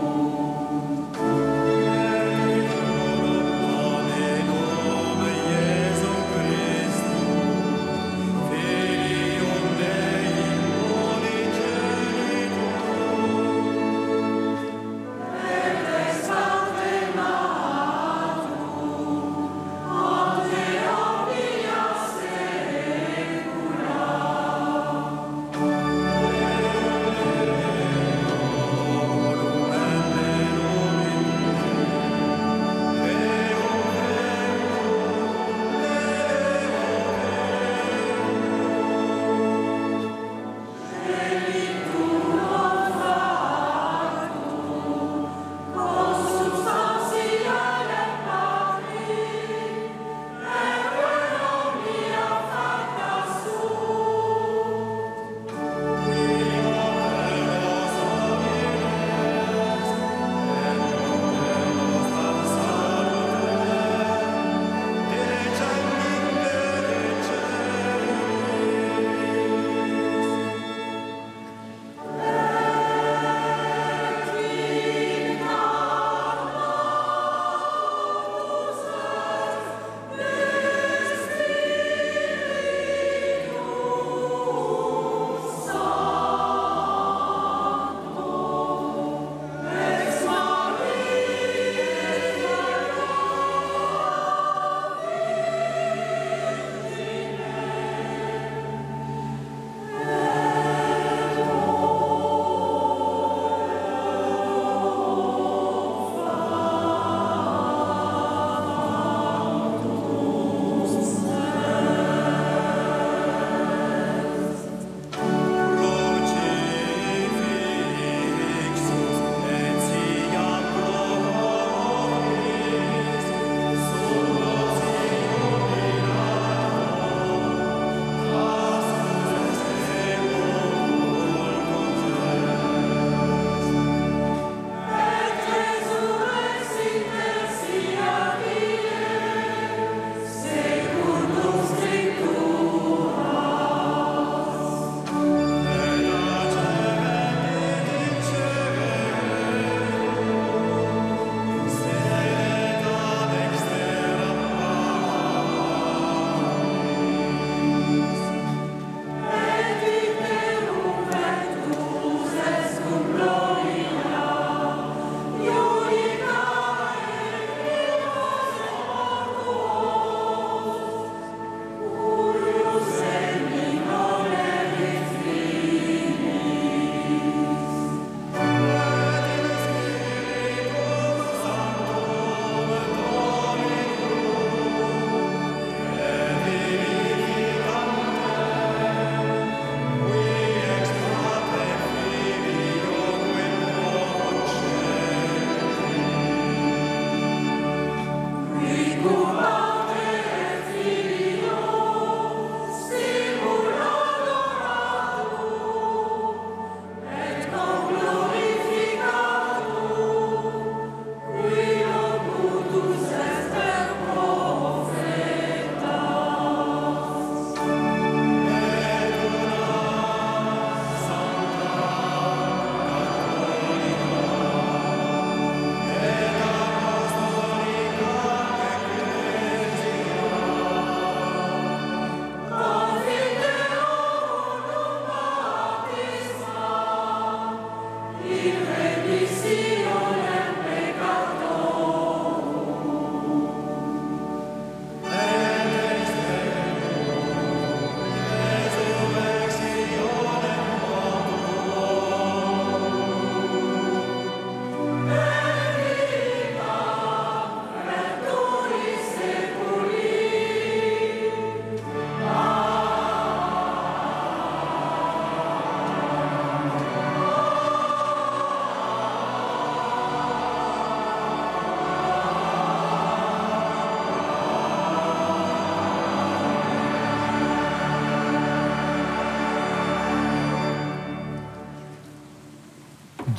Amen.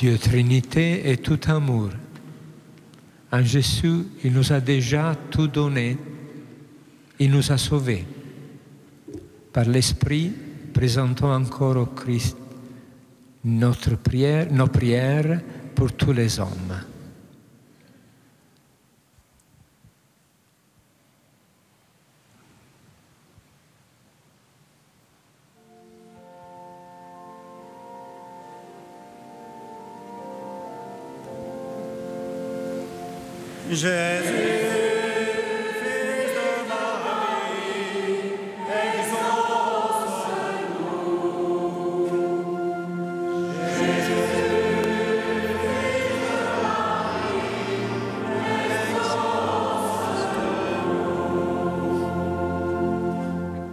Dieu Trinité est tout amour. En Jésus, il nous a déjà tout donné. Il nous a sauvés. Par l'Esprit, présentons encore au Christ nos prières pour tous les hommes. Jésus, Fils de Marie, exauce-nous. Jésus, Fils de Marie, exauce-nous.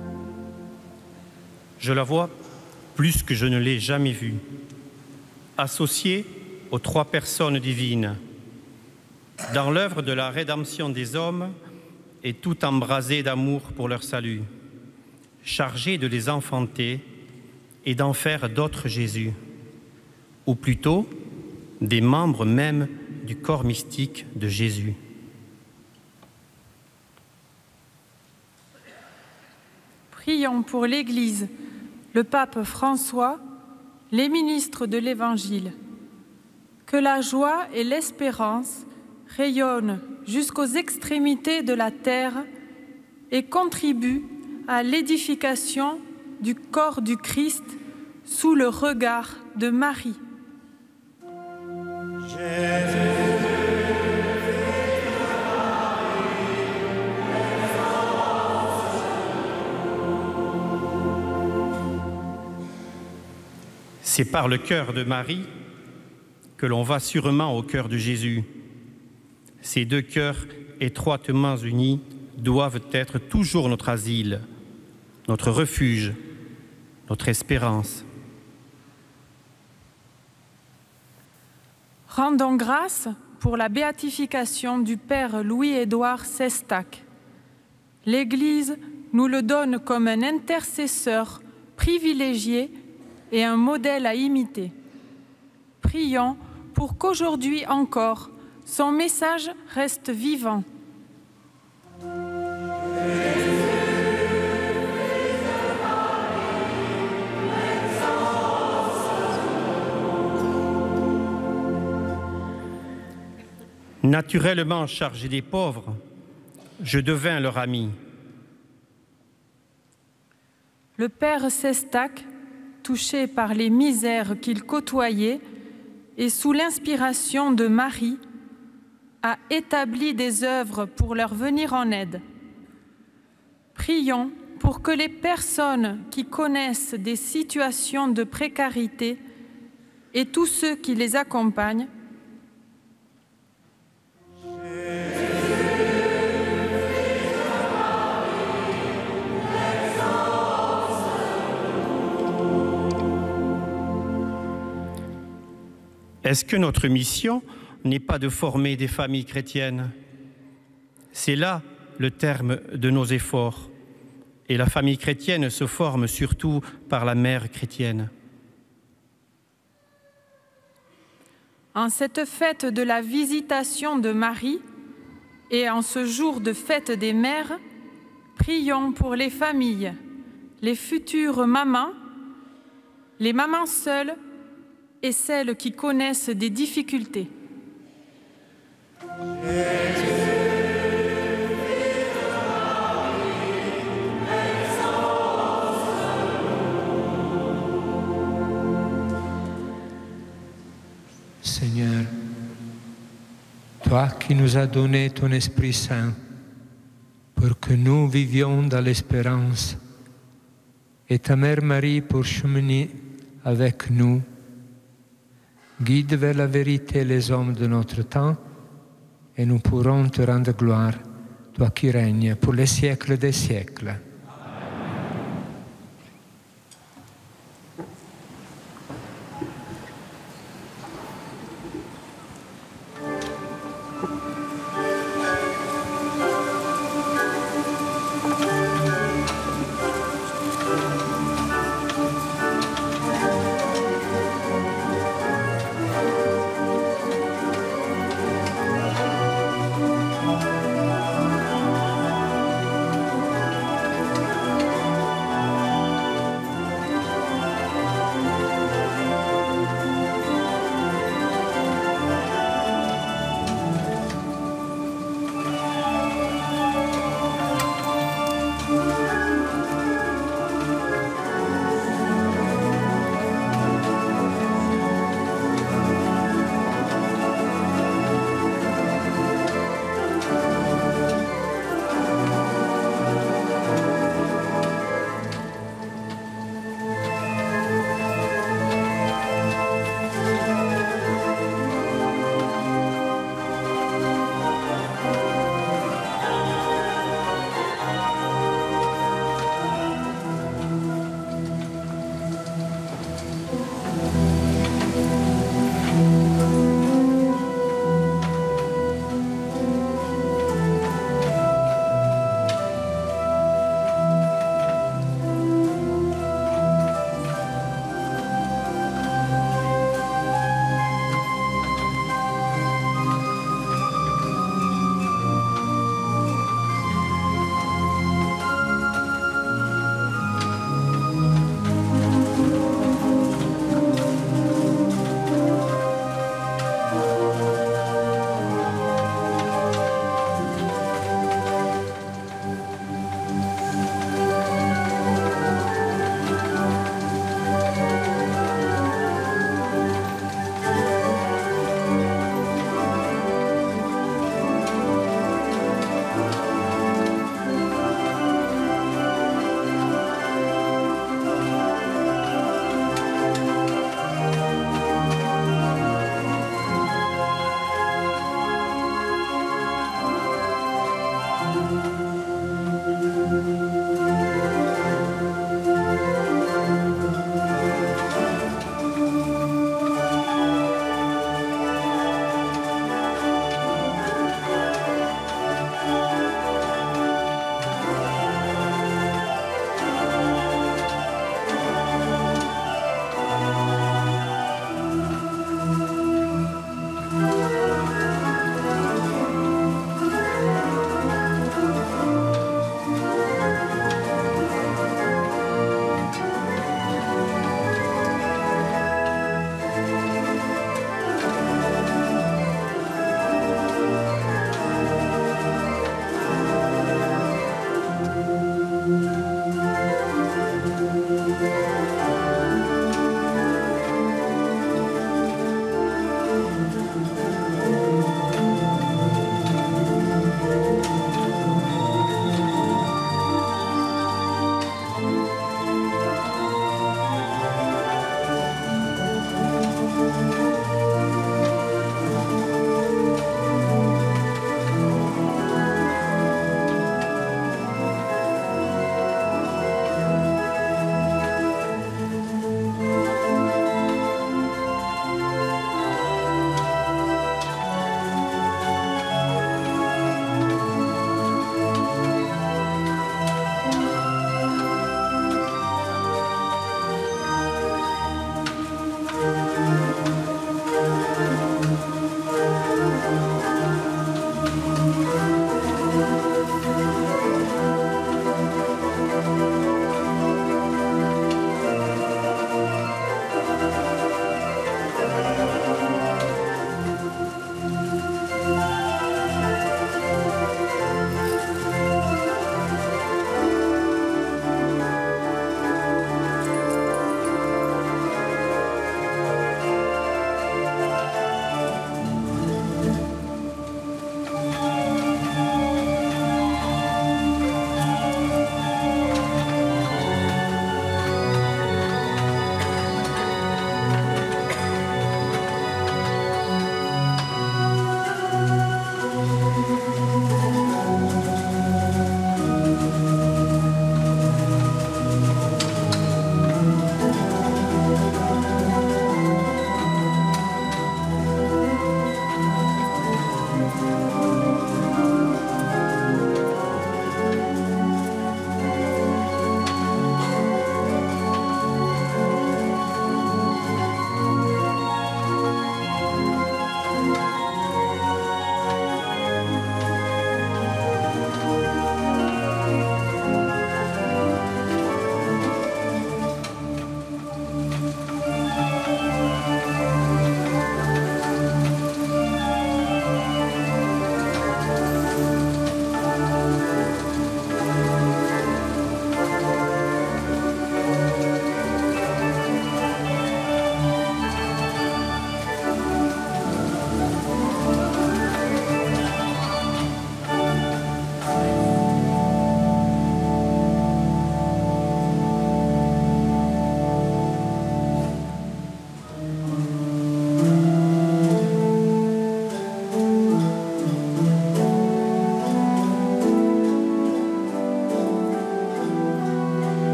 Je la vois plus que je ne l'ai jamais vue, associée aux trois personnes divines, dans l'œuvre de la rédemption des hommes et tout embrasée d'amour pour leur salut, chargée de les enfanter et d'en faire d'autres Jésus, ou plutôt des membres même du corps mystique de Jésus. Prions pour l'Église, le pape François, les ministres de l'Évangile. Que la joie et l'espérance rayonnent jusqu'aux extrémités de la terre et contribuent à l'édification du corps du Christ sous le regard de Marie. C'est par le cœur de Marie que l'on va sûrement au cœur de Jésus. Ces deux cœurs étroitement unis doivent être toujours notre asile, notre refuge, notre espérance. Rendons grâce pour la béatification du Père Louis-Édouard Sestac. l'Église nous le donne comme un intercesseur privilégié et un modèle à imiter. Prions pour qu'aujourd'hui encore, son message reste vivant. Naturellement chargé des pauvres, je devins leur ami. Le père Sestac, touché par les misères qu'il côtoyait et sous l'inspiration de Marie, a établi des œuvres pour leur venir en aide. Prions pour que les personnes qui connaissent des situations de précarité et tous ceux qui les accompagnent Est-ce que notre mission n'est pas de former des familles chrétiennes? C'est là le terme de nos efforts. Et la famille chrétienne se forme surtout par la mère chrétienne. En cette fête de la visitation de Marie et en ce jour de fête des mères, prions pour les familles, les futures mamans, les mamans seules et celles qui connaissent des difficultés. Seigneur, toi qui nous as donné ton Esprit Saint pour que nous vivions dans l'espérance, et ta Mère Marie pour cheminer avec nous, guide vers la vérité les hommes de notre temps et nous pourrons te rendre gloire, toi qui règnes pour les siècles des siècles.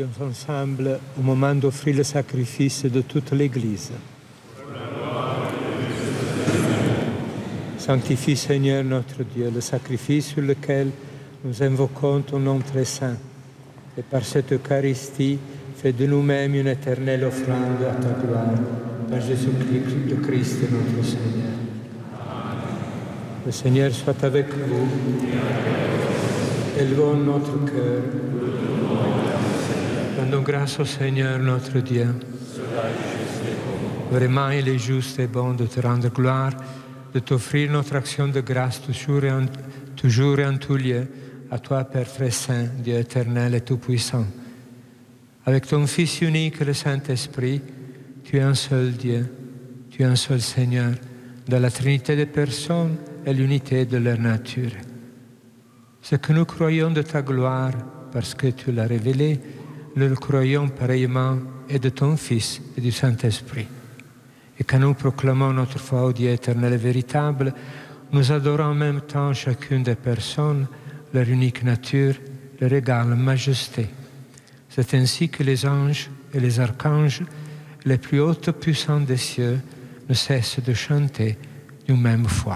Prions ensemble au moment d'offrir le sacrifice de toute l'Église. Sanctifie, Seigneur notre Dieu, le sacrifice sur lequel nous invoquons ton nom très saint. Et par cette Eucharistie, fais de nous-mêmes une éternelle offrande à ta gloire. Par Jésus-Christ, le Christ, notre Seigneur. Le Seigneur soit avec vous. Élevons notre cœur. Rendons grâce au Seigneur notre Dieu. Vraiment, il est juste et bon de te rendre gloire, de t'offrir notre action de grâce toujours et en tout lieu, à toi, Père très saint, Dieu éternel et tout-puissant. Avec ton Fils unique, le Saint-Esprit, tu es un seul Dieu, tu es un seul Seigneur, dans la Trinité des personnes et l'unité de leur nature. Ce que nous croyons de ta gloire, parce que tu l'as révélé, nous le croyons pareillement et de ton Fils et du Saint-Esprit. Et quand nous proclamons notre foi au Dieu éternel et véritable, nous adorons en même temps chacune des personnes, leur unique nature, leur égale majesté. C'est ainsi que les anges et les archanges, les plus hautes puissances des cieux, ne cessent de chanter d'une même foi.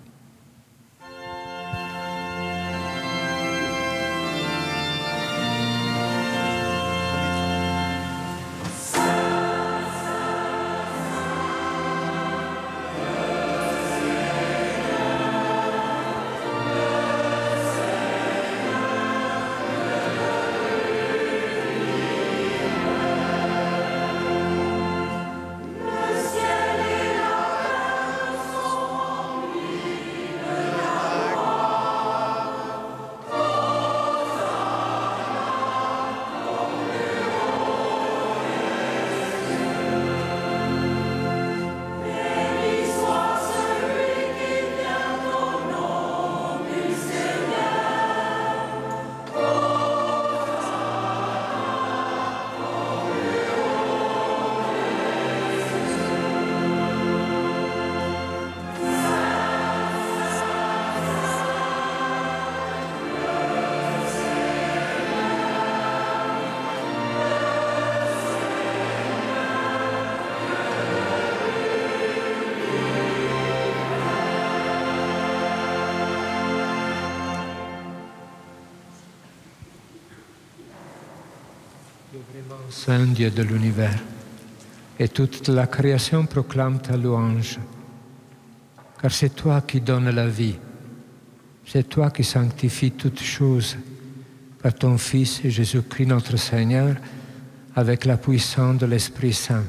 Saint Dieu de l'univers, et toute la création proclame ta louange, car c'est toi qui donnes la vie, c'est toi qui sanctifies toutes choses par ton Fils Jésus-Christ notre Seigneur, avec la puissance de l'Esprit Saint.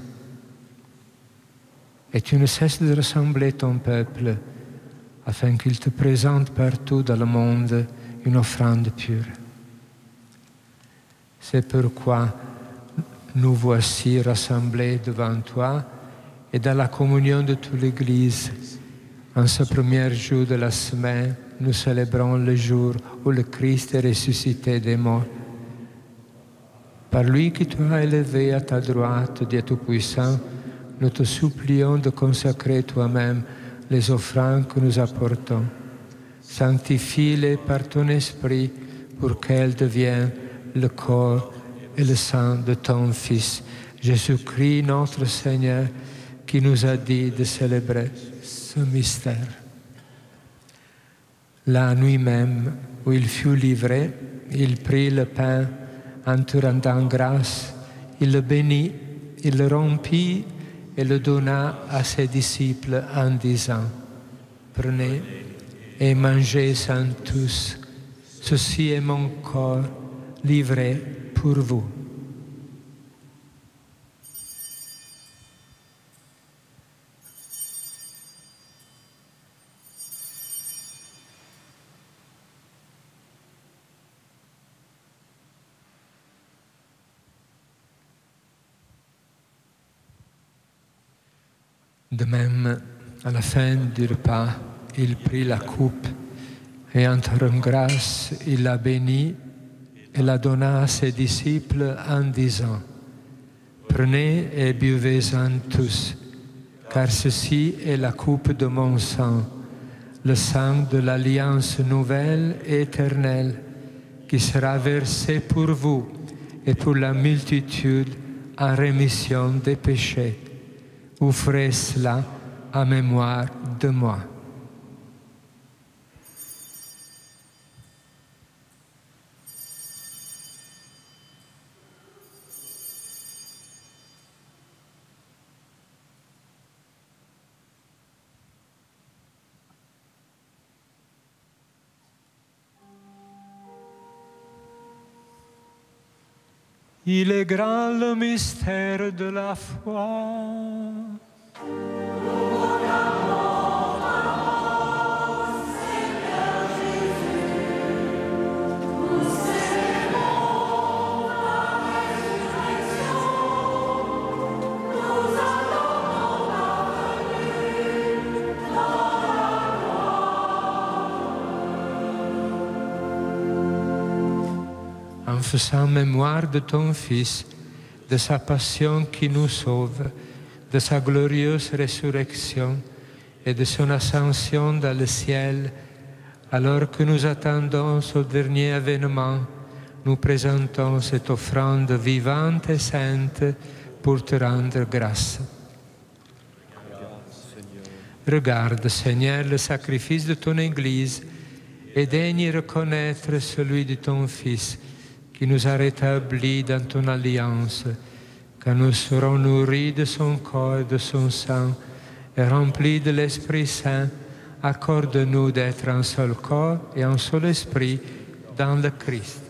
Et tu ne cesses de rassembler ton peuple afin qu'il te présente partout dans le monde une offrande pure. C'est pourquoi nous voici rassemblés devant toi et dans la communion de toute l'Église. En ce premier jour de la semaine, nous célébrons le jour où le Christ est ressuscité des morts. Par lui qui tu as élevé à ta droite, Dieu Tout-Puissant, nous te supplions de consacrer toi-même les offrandes que nous apportons. Sanctifie-les par ton esprit pour qu'elles deviennent le corps et le sang de ton Fils, Jésus-Christ notre Seigneur, qui nous a dit de célébrer ce mystère. La nuit même où il fut livré, il prit le pain en te rendant grâce, il le bénit, il le rompit et le donna à ses disciples en disant: Prenez et mangez-en tous, ceci est mon corps livré pour vous. De même, à la fin du repas, il prit la coupe et en te rendant grâce, il la bénit et la donna à ses disciples en disant: Prenez et buvez-en tous, car ceci est la coupe de mon sang, le sang de l'alliance nouvelle et éternelle, qui sera versé pour vous et pour la multitude en rémission des péchés. Offrez cela en mémoire de moi. Il est grand le mystère de la foi. En faisant mémoire de ton Fils, de sa passion qui nous sauve, de sa glorieuse résurrection et de son ascension dans le ciel, alors que nous attendons ce dernier événement, nous présentons cette offrande vivante et sainte pour te rendre grâce. Regarde, Seigneur, le sacrifice de ton Église et daigne reconnaître celui de ton Fils, qui nous a rétablis dans ton alliance, quand nous serons nourris de son corps et de son sang et remplis de l'Esprit Saint, accorde-nous d'être un seul corps et un seul esprit dans le Christ.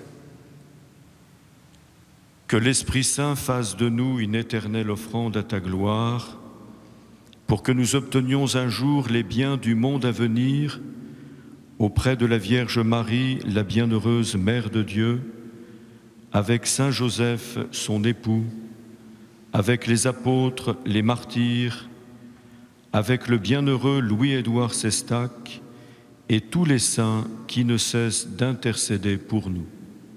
Que l'Esprit Saint fasse de nous une éternelle offrande à ta gloire, pour que nous obtenions un jour les biens du monde à venir, auprès de la Vierge Marie, la bienheureuse Mère de Dieu, avec Saint Joseph, son époux, avec les apôtres, les martyrs, avec le bienheureux Louis-Édouard Sestac et tous les saints qui ne cessent d'intercéder pour nous.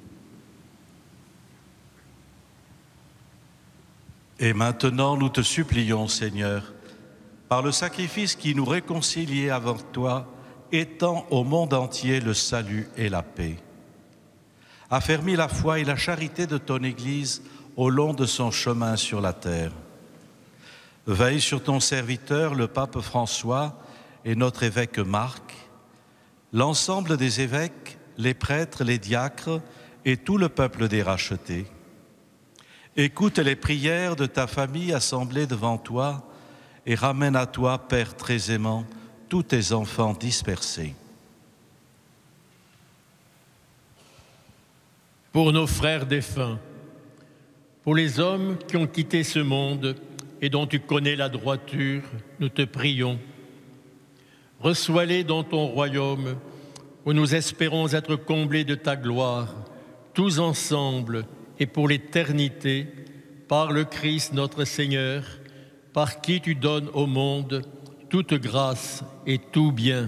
Et maintenant, nous te supplions, Seigneur, par le sacrifice qui nous réconciliait avec toi, étends au monde entier le salut et la paix. Affermis la foi et la charité de ton Église au long de son chemin sur la terre. Veille sur ton serviteur, le pape François, et notre évêque Marc, l'ensemble des évêques, les prêtres, les diacres et tout le peuple des rachetés. Écoute les prières de ta famille assemblée devant toi et ramène à toi, Père très aimant, tous tes enfants dispersés. Pour nos frères défunts, pour les hommes qui ont quitté ce monde et dont tu connais la droiture, nous te prions. Reçois-les dans ton royaume, où nous espérons être comblés de ta gloire, tous ensemble et pour l'éternité, par le Christ notre Seigneur, par qui tu donnes au monde toute grâce et tout bien.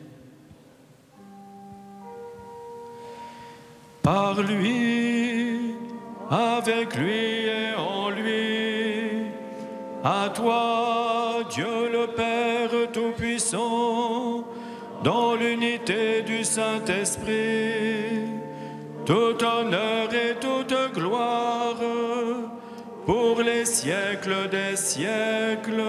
Par lui, avec lui et en lui, à toi, Dieu le Père Tout-Puissant, dans l'unité du Saint-Esprit, tout honneur et toute gloire, pour les siècles des siècles.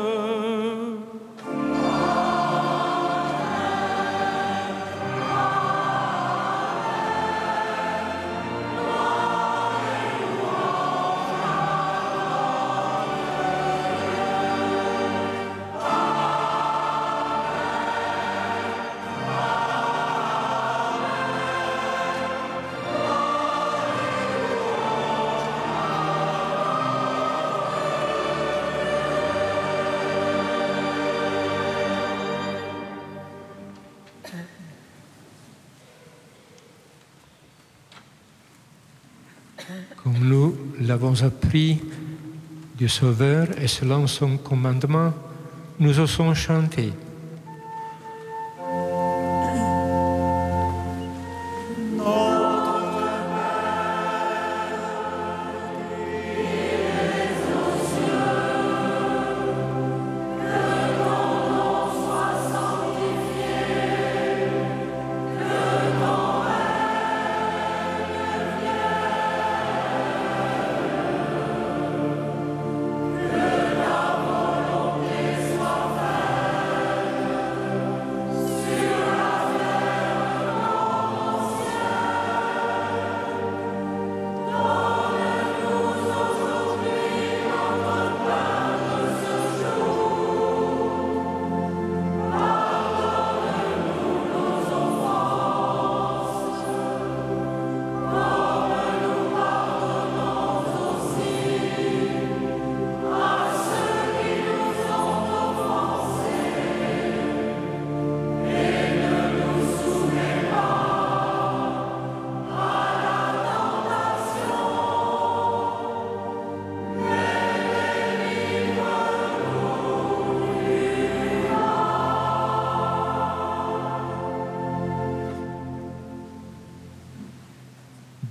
Comme nous l'avons appris du Sauveur et selon son commandement, nous osons chanter.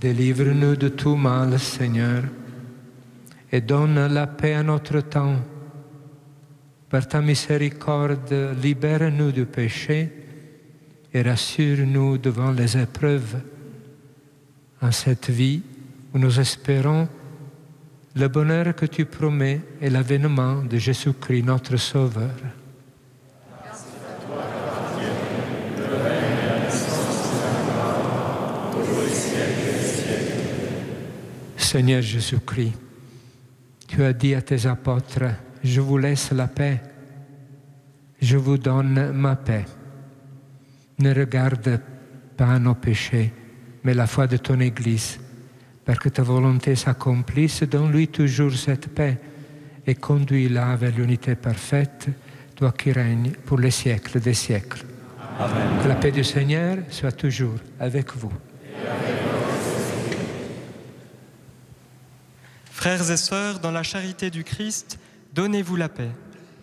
Délivre-nous de tout mal, Seigneur, et donne la paix à notre temps. Par ta miséricorde, libère-nous du péché et rassure-nous devant les épreuves. En cette vie où nous espérons le bonheur que tu promets et l'avènement de Jésus-Christ, notre Sauveur. Seigneur Jésus-Christ, tu as dit à tes apôtres, je vous laisse la paix, je vous donne ma paix. Ne regarde pas nos péchés, mais la foi de ton Église, pour que ta volonté s'accomplisse, donne-lui toujours cette paix et conduis-la vers l'unité parfaite, toi qui règnes pour les siècles des siècles. Amen. Que la paix du Seigneur soit toujours avec vous. Frères et sœurs, dans la charité du Christ, donnez-vous la paix.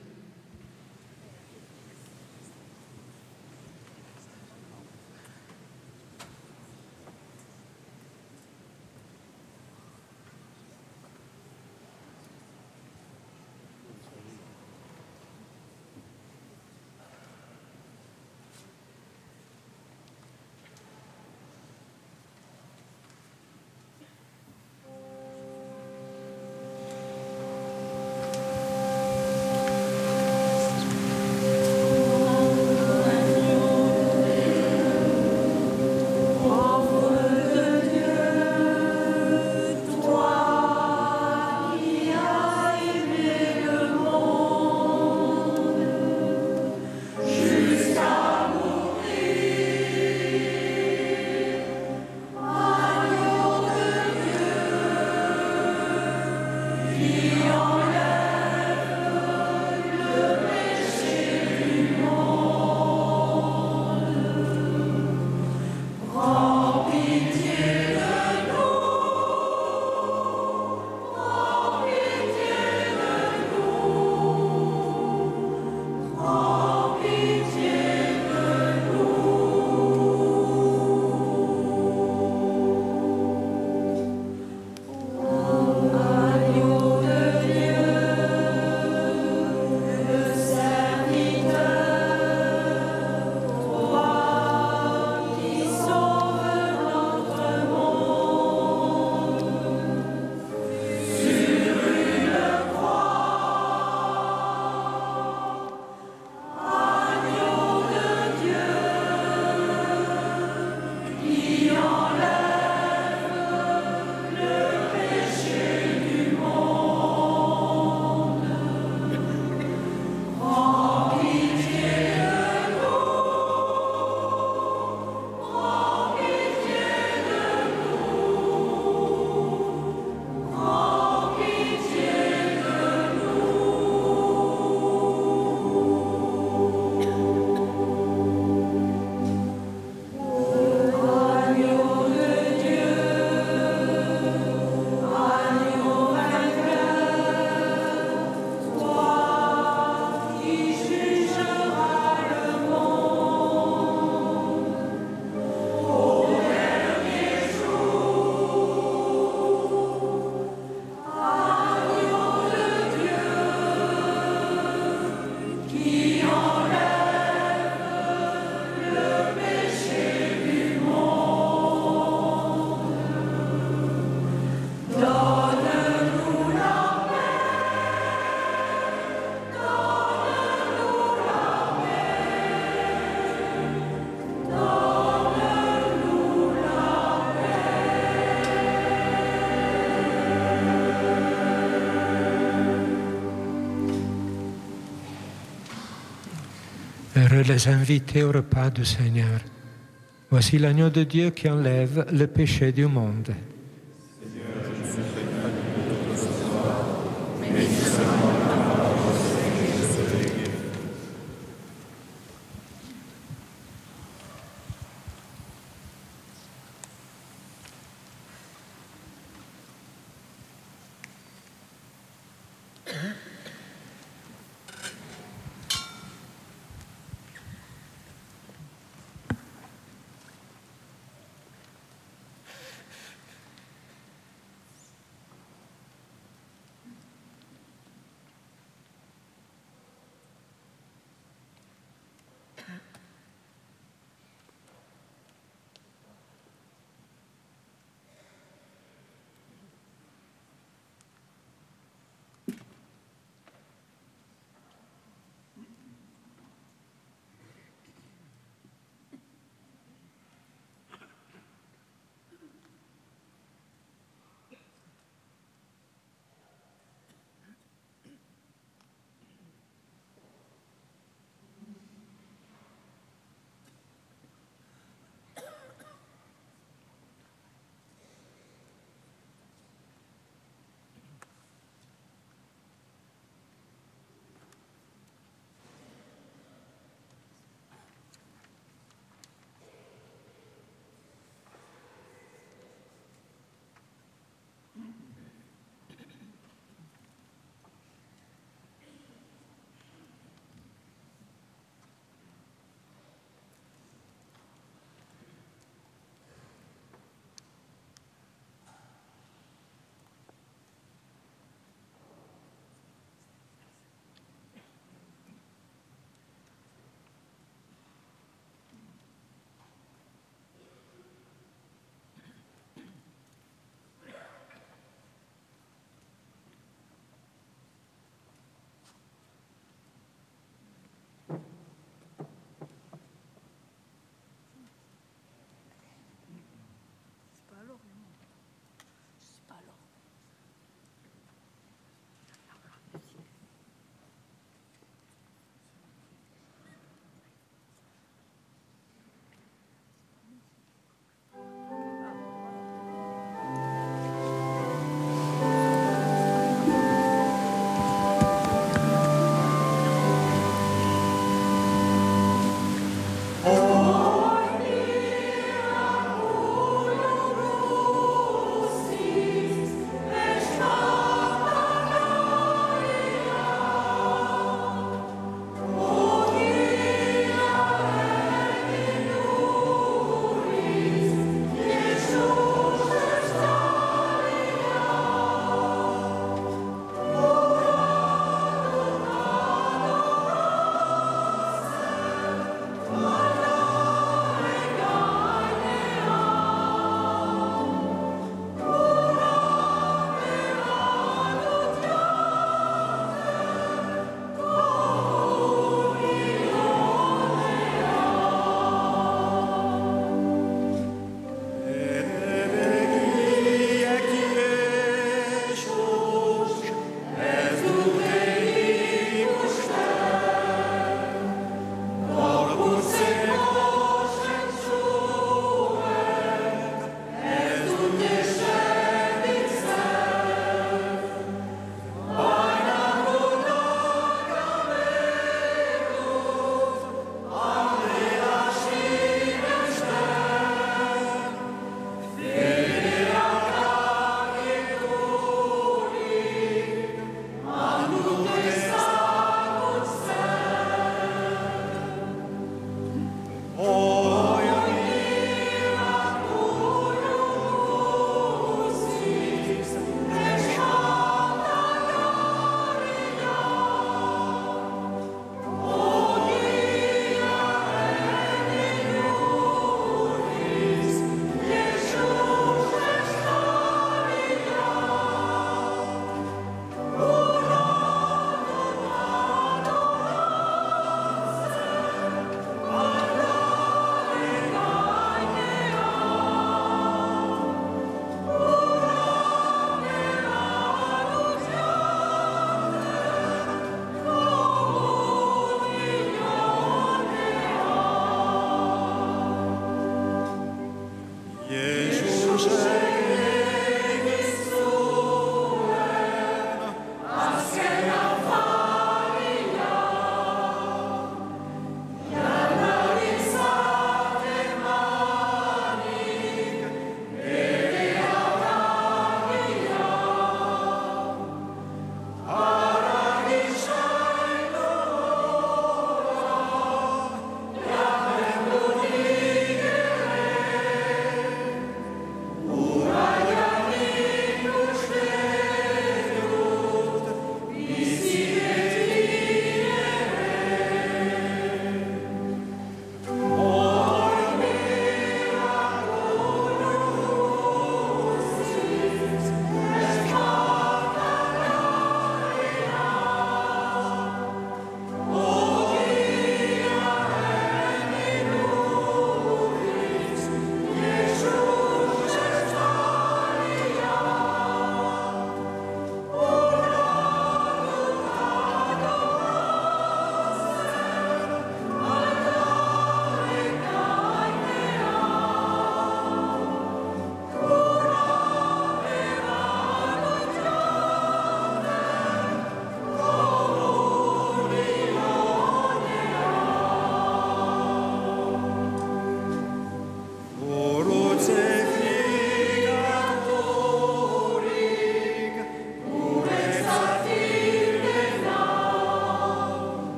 Heureux les invités au repas du Seigneur. Voici l'agneau de Dieu qui enlève le péché du monde.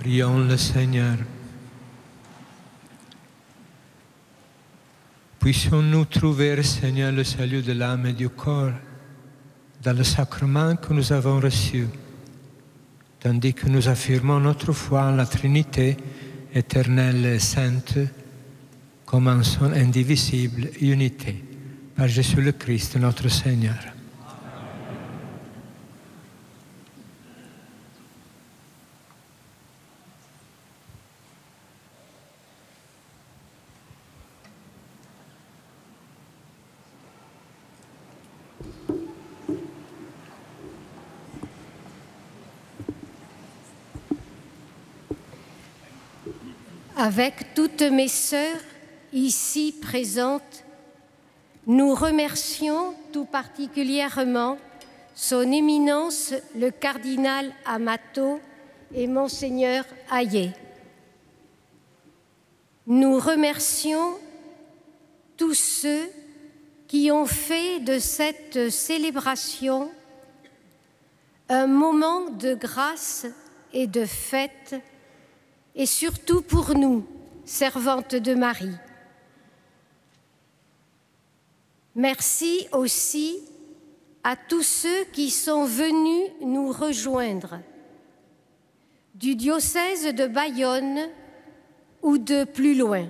Prions le Seigneur. Puissions-nous trouver, Seigneur, le salut de l'âme et du corps dans le sacrement que nous avons reçu, tandis que nous affirmons notre foi en la Trinité éternelle et sainte, comme en son indivisible unité, par Jésus le Christ, notre Seigneur. Avec toutes mes sœurs ici présentes, nous remercions tout particulièrement son Éminence le cardinal Amato et Monseigneur Hayet. Nous remercions tous ceux qui ont fait de cette célébration un moment de grâce et de fête, et surtout pour nous, servantes de Marie. Merci aussi à tous ceux qui sont venus nous rejoindre, du diocèse de Bayonne ou de plus loin.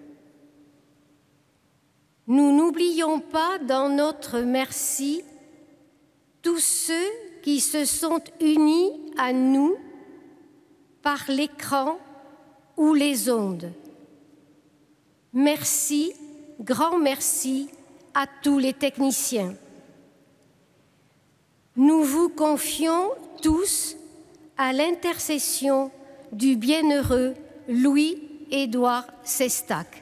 Nous n'oublions pas dans notre merci tous ceux qui se sont unis à nous par l'écran ou les ondes. Merci, grand merci à tous les techniciens. Nous vous confions tous à l'intercession du bienheureux Louis-Édouard Sestac.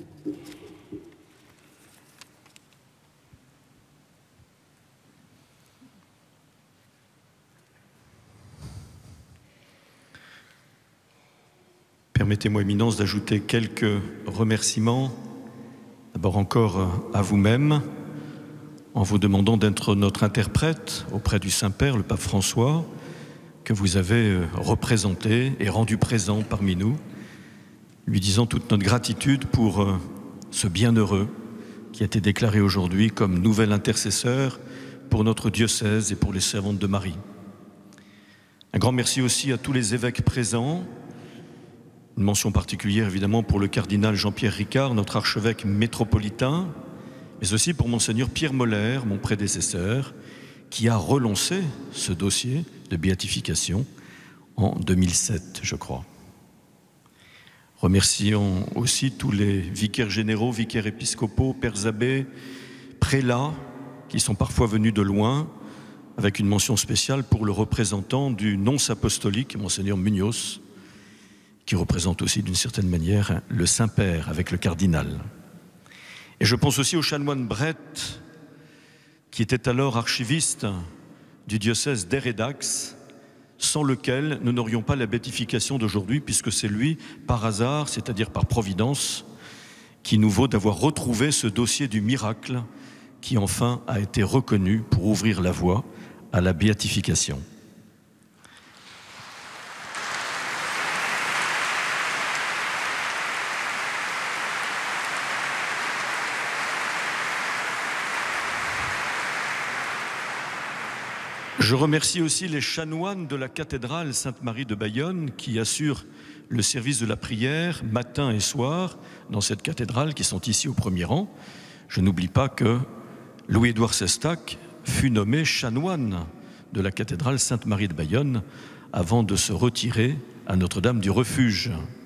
Permettez-moi, Éminence, d'ajouter quelques remerciements. D'abord encore à vous-même, en vous demandant d'être notre interprète auprès du Saint-Père, le pape François, que vous avez représenté et rendu présent parmi nous, lui disant toute notre gratitude pour ce bienheureux qui a été déclaré aujourd'hui comme nouvel intercesseur pour notre diocèse et pour les servantes de Marie. Un grand merci aussi à tous les évêques présents. Une mention particulière évidemment pour le cardinal Jean-Pierre Ricard, notre archevêque métropolitain, mais aussi pour Monseigneur Pierre Moller, mon prédécesseur, qui a relancé ce dossier de béatification en 2007, je crois. Remercions aussi tous les vicaires généraux, vicaires épiscopaux, pères abbés, prélats, qui sont parfois venus de loin, avec une mention spéciale pour le représentant du nonce apostolique, Monseigneur Munoz, qui représente aussi d'une certaine manière le Saint-Père avec le cardinal. Et je pense aussi au chanoine Brett, qui était alors archiviste du diocèse d'Aire et d'Ax, sans lequel nous n'aurions pas la béatification d'aujourd'hui, puisque c'est lui, par hasard, c'est-à-dire par providence, qui nous vaut d'avoir retrouvé ce dossier du miracle qui enfin a été reconnu pour ouvrir la voie à la béatification. Je remercie aussi les chanoines de la cathédrale Sainte-Marie de Bayonne qui assurent le service de la prière matin et soir dans cette cathédrale, qui sont ici au premier rang. Je n'oublie pas que Louis-Édouard Sestac fut nommé chanoine de la cathédrale Sainte-Marie de Bayonne avant de se retirer à Notre-Dame du Refuge.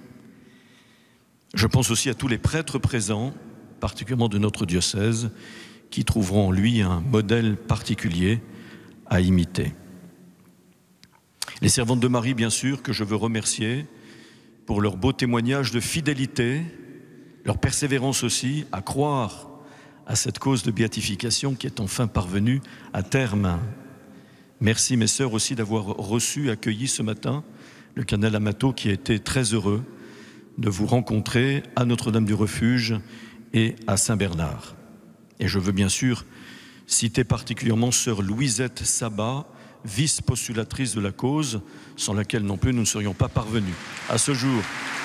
Je pense aussi à tous les prêtres présents, particulièrement de notre diocèse, qui trouveront en lui un modèle particulier à imiter. Les servantes de Marie, bien sûr, que je veux remercier pour leur beau témoignage de fidélité, leur persévérance aussi à croire à cette cause de béatification qui est enfin parvenue à terme. Merci mes sœurs aussi d'avoir reçu, accueilli ce matin le cardinal Amato, qui a été très heureux de vous rencontrer à Notre-Dame du Refuge et à Saint-Bernard. Et je veux bien sûr citer particulièrement sœur Louisette Sabat, vice-postulatrice de la cause, sans laquelle non plus nous ne serions pas parvenus à ce jour.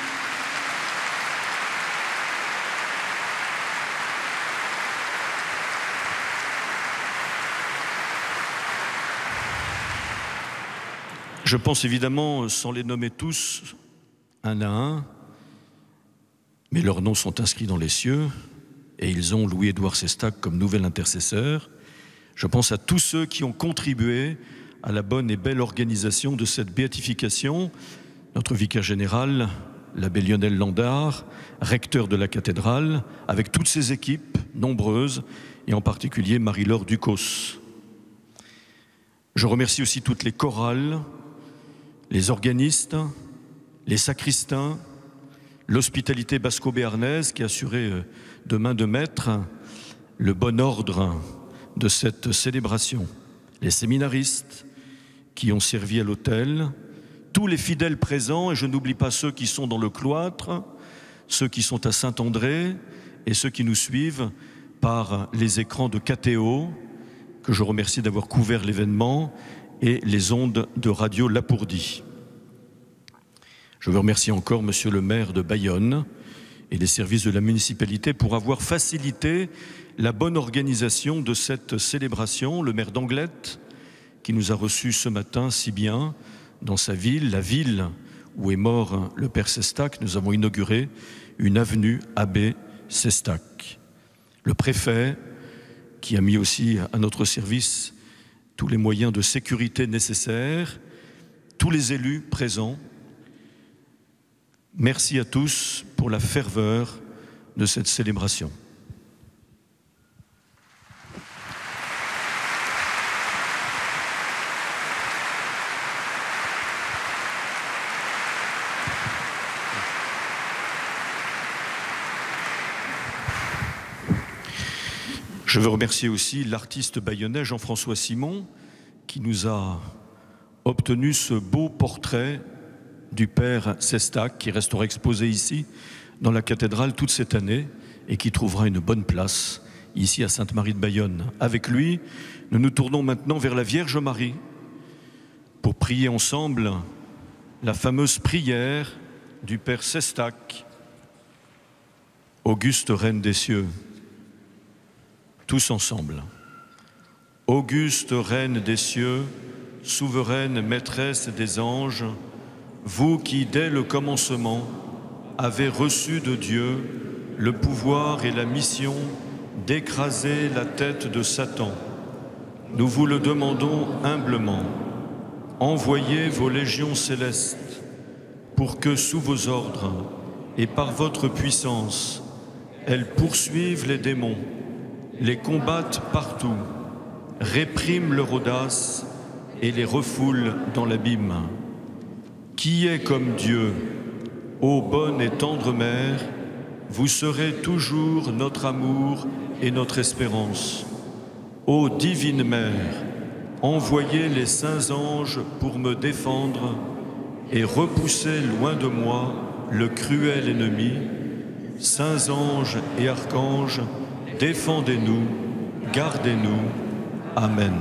Je pense évidemment, sans les nommer tous, un à un, mais leurs noms sont inscrits dans les cieux, et ils ont Louis-Édouard Sestac comme nouvel intercesseur. Je pense à tous ceux qui ont contribué à la bonne et belle organisation de cette béatification. Notre vicaire général, l'abbé Lionel Landard, recteur de la cathédrale, avec toutes ses équipes nombreuses, et en particulier Marie-Laure Ducos. Je remercie aussi toutes les chorales, les organistes, les sacristains, l'hospitalité basco-béarnaise qui a assuré de main de maître le bon ordre de cette célébration, les séminaristes qui ont servi à l'autel, tous les fidèles présents, et je n'oublie pas ceux qui sont dans le cloître, ceux qui sont à Saint-André et ceux qui nous suivent par les écrans de KTO, que je remercie d'avoir couvert l'événement, et les ondes de Radio Lapourdie. Je veux remercier encore Monsieur le maire de Bayonne et les services de la municipalité pour avoir facilité la bonne organisation de cette célébration. Le maire d'Anglet, qui nous a reçus ce matin si bien dans sa ville, la ville où est mort le père Sestac. Nous avons inauguré une avenue Abbé Sestac. Le préfet, qui a mis aussi à notre service tous les moyens de sécurité nécessaires, tous les élus présents. Merci à tous pour la ferveur de cette célébration. Je veux remercier aussi l'artiste bayonnais Jean-François Simon qui nous a obtenu ce beau portrait du père Sestac qui restera exposé ici dans la cathédrale toute cette année et qui trouvera une bonne place ici à Sainte-Marie de Bayonne. Avec lui, nous nous tournons maintenant vers la Vierge Marie pour prier ensemble la fameuse prière du père Sestac. Auguste Reine des cieux, tous ensemble. Auguste Reine des cieux, souveraine maîtresse des anges, vous qui, dès le commencement, avez reçu de Dieu le pouvoir et la mission d'écraser la tête de Satan, nous vous le demandons humblement. Envoyez vos légions célestes pour que, sous vos ordres et par votre puissance, elles poursuivent les démons, les combattent partout, répriment leur audace et les refoulent dans l'abîme. Qui est comme Dieu, ô bonne et tendre mère, vous serez toujours notre amour et notre espérance. Ô divine mère, envoyez les saints anges pour me défendre et repousser loin de moi le cruel ennemi. Saints anges et archanges, défendez-nous, gardez-nous. Amen.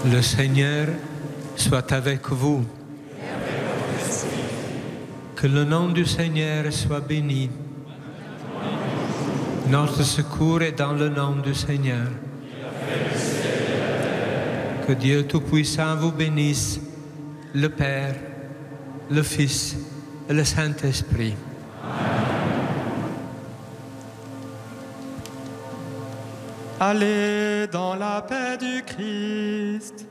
Le Seigneur soit avec vous. Que le nom du Seigneur soit béni. Notre secours est dans le nom du Seigneur. Que Dieu Tout-Puissant vous bénisse, le Père, le Fils et le Saint-Esprit. Allez dans la paix du Christ.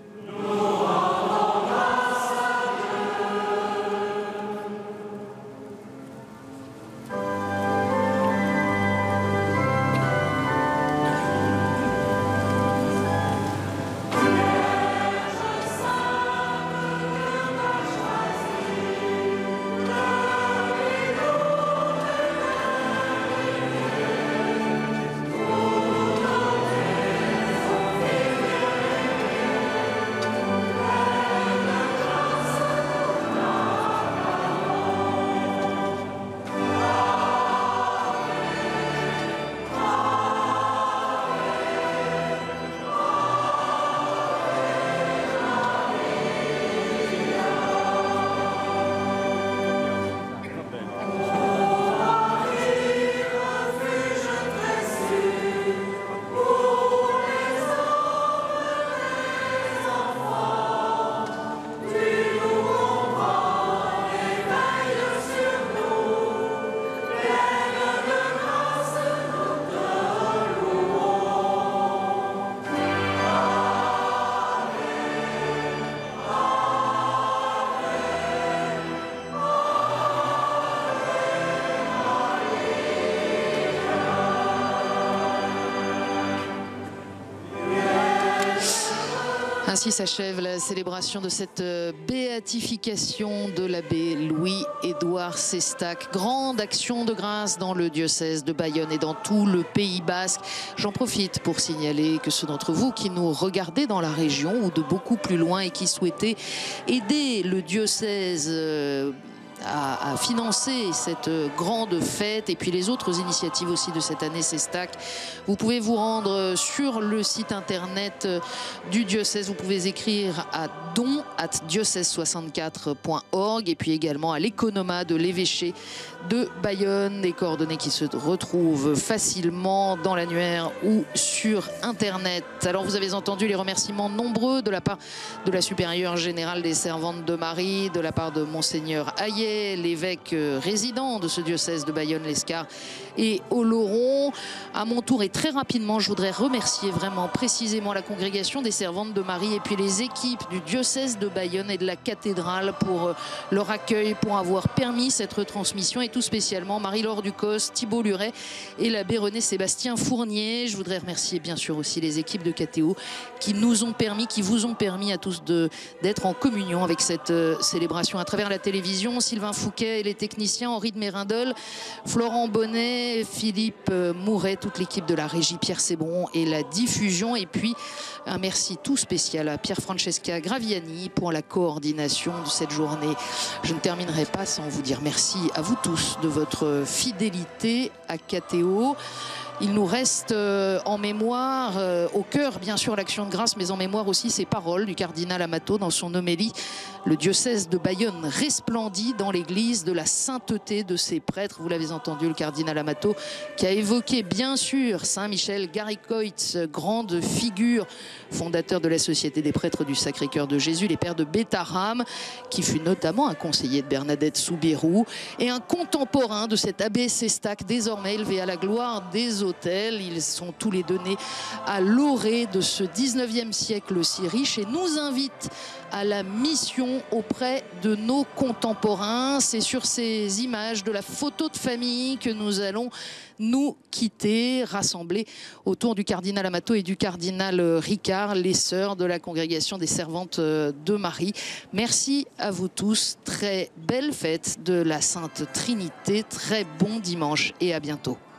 Ainsi s'achève la célébration de cette béatification de l'abbé Louis-Édouard Sestac. Grande action de grâce dans le diocèse de Bayonne et dans tout le Pays Basque. J'en profite pour signaler que ceux d'entre vous qui nous regardez dans la région ou de beaucoup plus loin et qui souhaitaient aider le diocèse à financer cette grande fête et puis les autres initiatives aussi de cette année Sestac. Vous pouvez vous rendre sur le site internet du diocèse. Vous pouvez écrire à don@diocèse64.org et puis également à l'économat de l'évêché de Bayonne. Des coordonnées qui se retrouvent facilement dans l'annuaire ou sur internet. Alors vous avez entendu les remerciements nombreux de la part de la supérieure générale des servantes de Marie, de la part de Monseigneur Hayet, l'évêque résident de ce diocèse de Bayonne-Lescar et Oloron. À mon tour et très rapidement, je voudrais remercier vraiment précisément la congrégation des servantes de Marie et puis les équipes du diocèse de Bayonne et de la cathédrale pour leur accueil, pour avoir permis cette retransmission et tout spécialement Marie-Laure Ducos, Thibault Luret et l'abbé René Sébastien Fournier. Je voudrais remercier bien sûr aussi les équipes de KTO qui nous ont permis, qui vous ont permis à tous d'être en communion avec cette célébration à travers la télévision. Sylvain Fouquet et les techniciens, Henri de Mérindol, Florent Bonnet, Philippe Mouret, toute l'équipe de la régie, Pierre Sébron et la diffusion. Et puis un merci tout spécial à Pierre Francesca Graviani pour la coordination de cette journée. Je ne terminerai pas sans vous dire merci à vous tous de votre fidélité à KTO. Il nous reste en mémoire, au cœur bien sûr l'action de grâce, mais en mémoire aussi ces paroles du cardinal Amato dans son homélie. Le diocèse de Bayonne resplendit dans l'église de la sainteté de ses prêtres. Vous l'avez entendu, le cardinal Amato qui a évoqué bien sûr Saint Michel Garicoitz, grande figure, fondateur de la Société des prêtres du Sacré-Cœur de Jésus, les pères de Bétharram, qui fut notamment un conseiller de Bernadette Soubirous et un contemporain de cet abbé Sestac, désormais élevé à la gloire des autels. Ils sont tous les deux nés à l'orée de ce 19e siècle si riche et nous invitent à la mission auprès de nos contemporains. C'est sur ces images de la photo de famille que nous allons nous quitter, rassemblés autour du cardinal Amato et du cardinal Ricard, les sœurs de la congrégation des servantes de Marie. Merci à vous tous. Très belle fête de la Sainte Trinité. Très bon dimanche et à bientôt.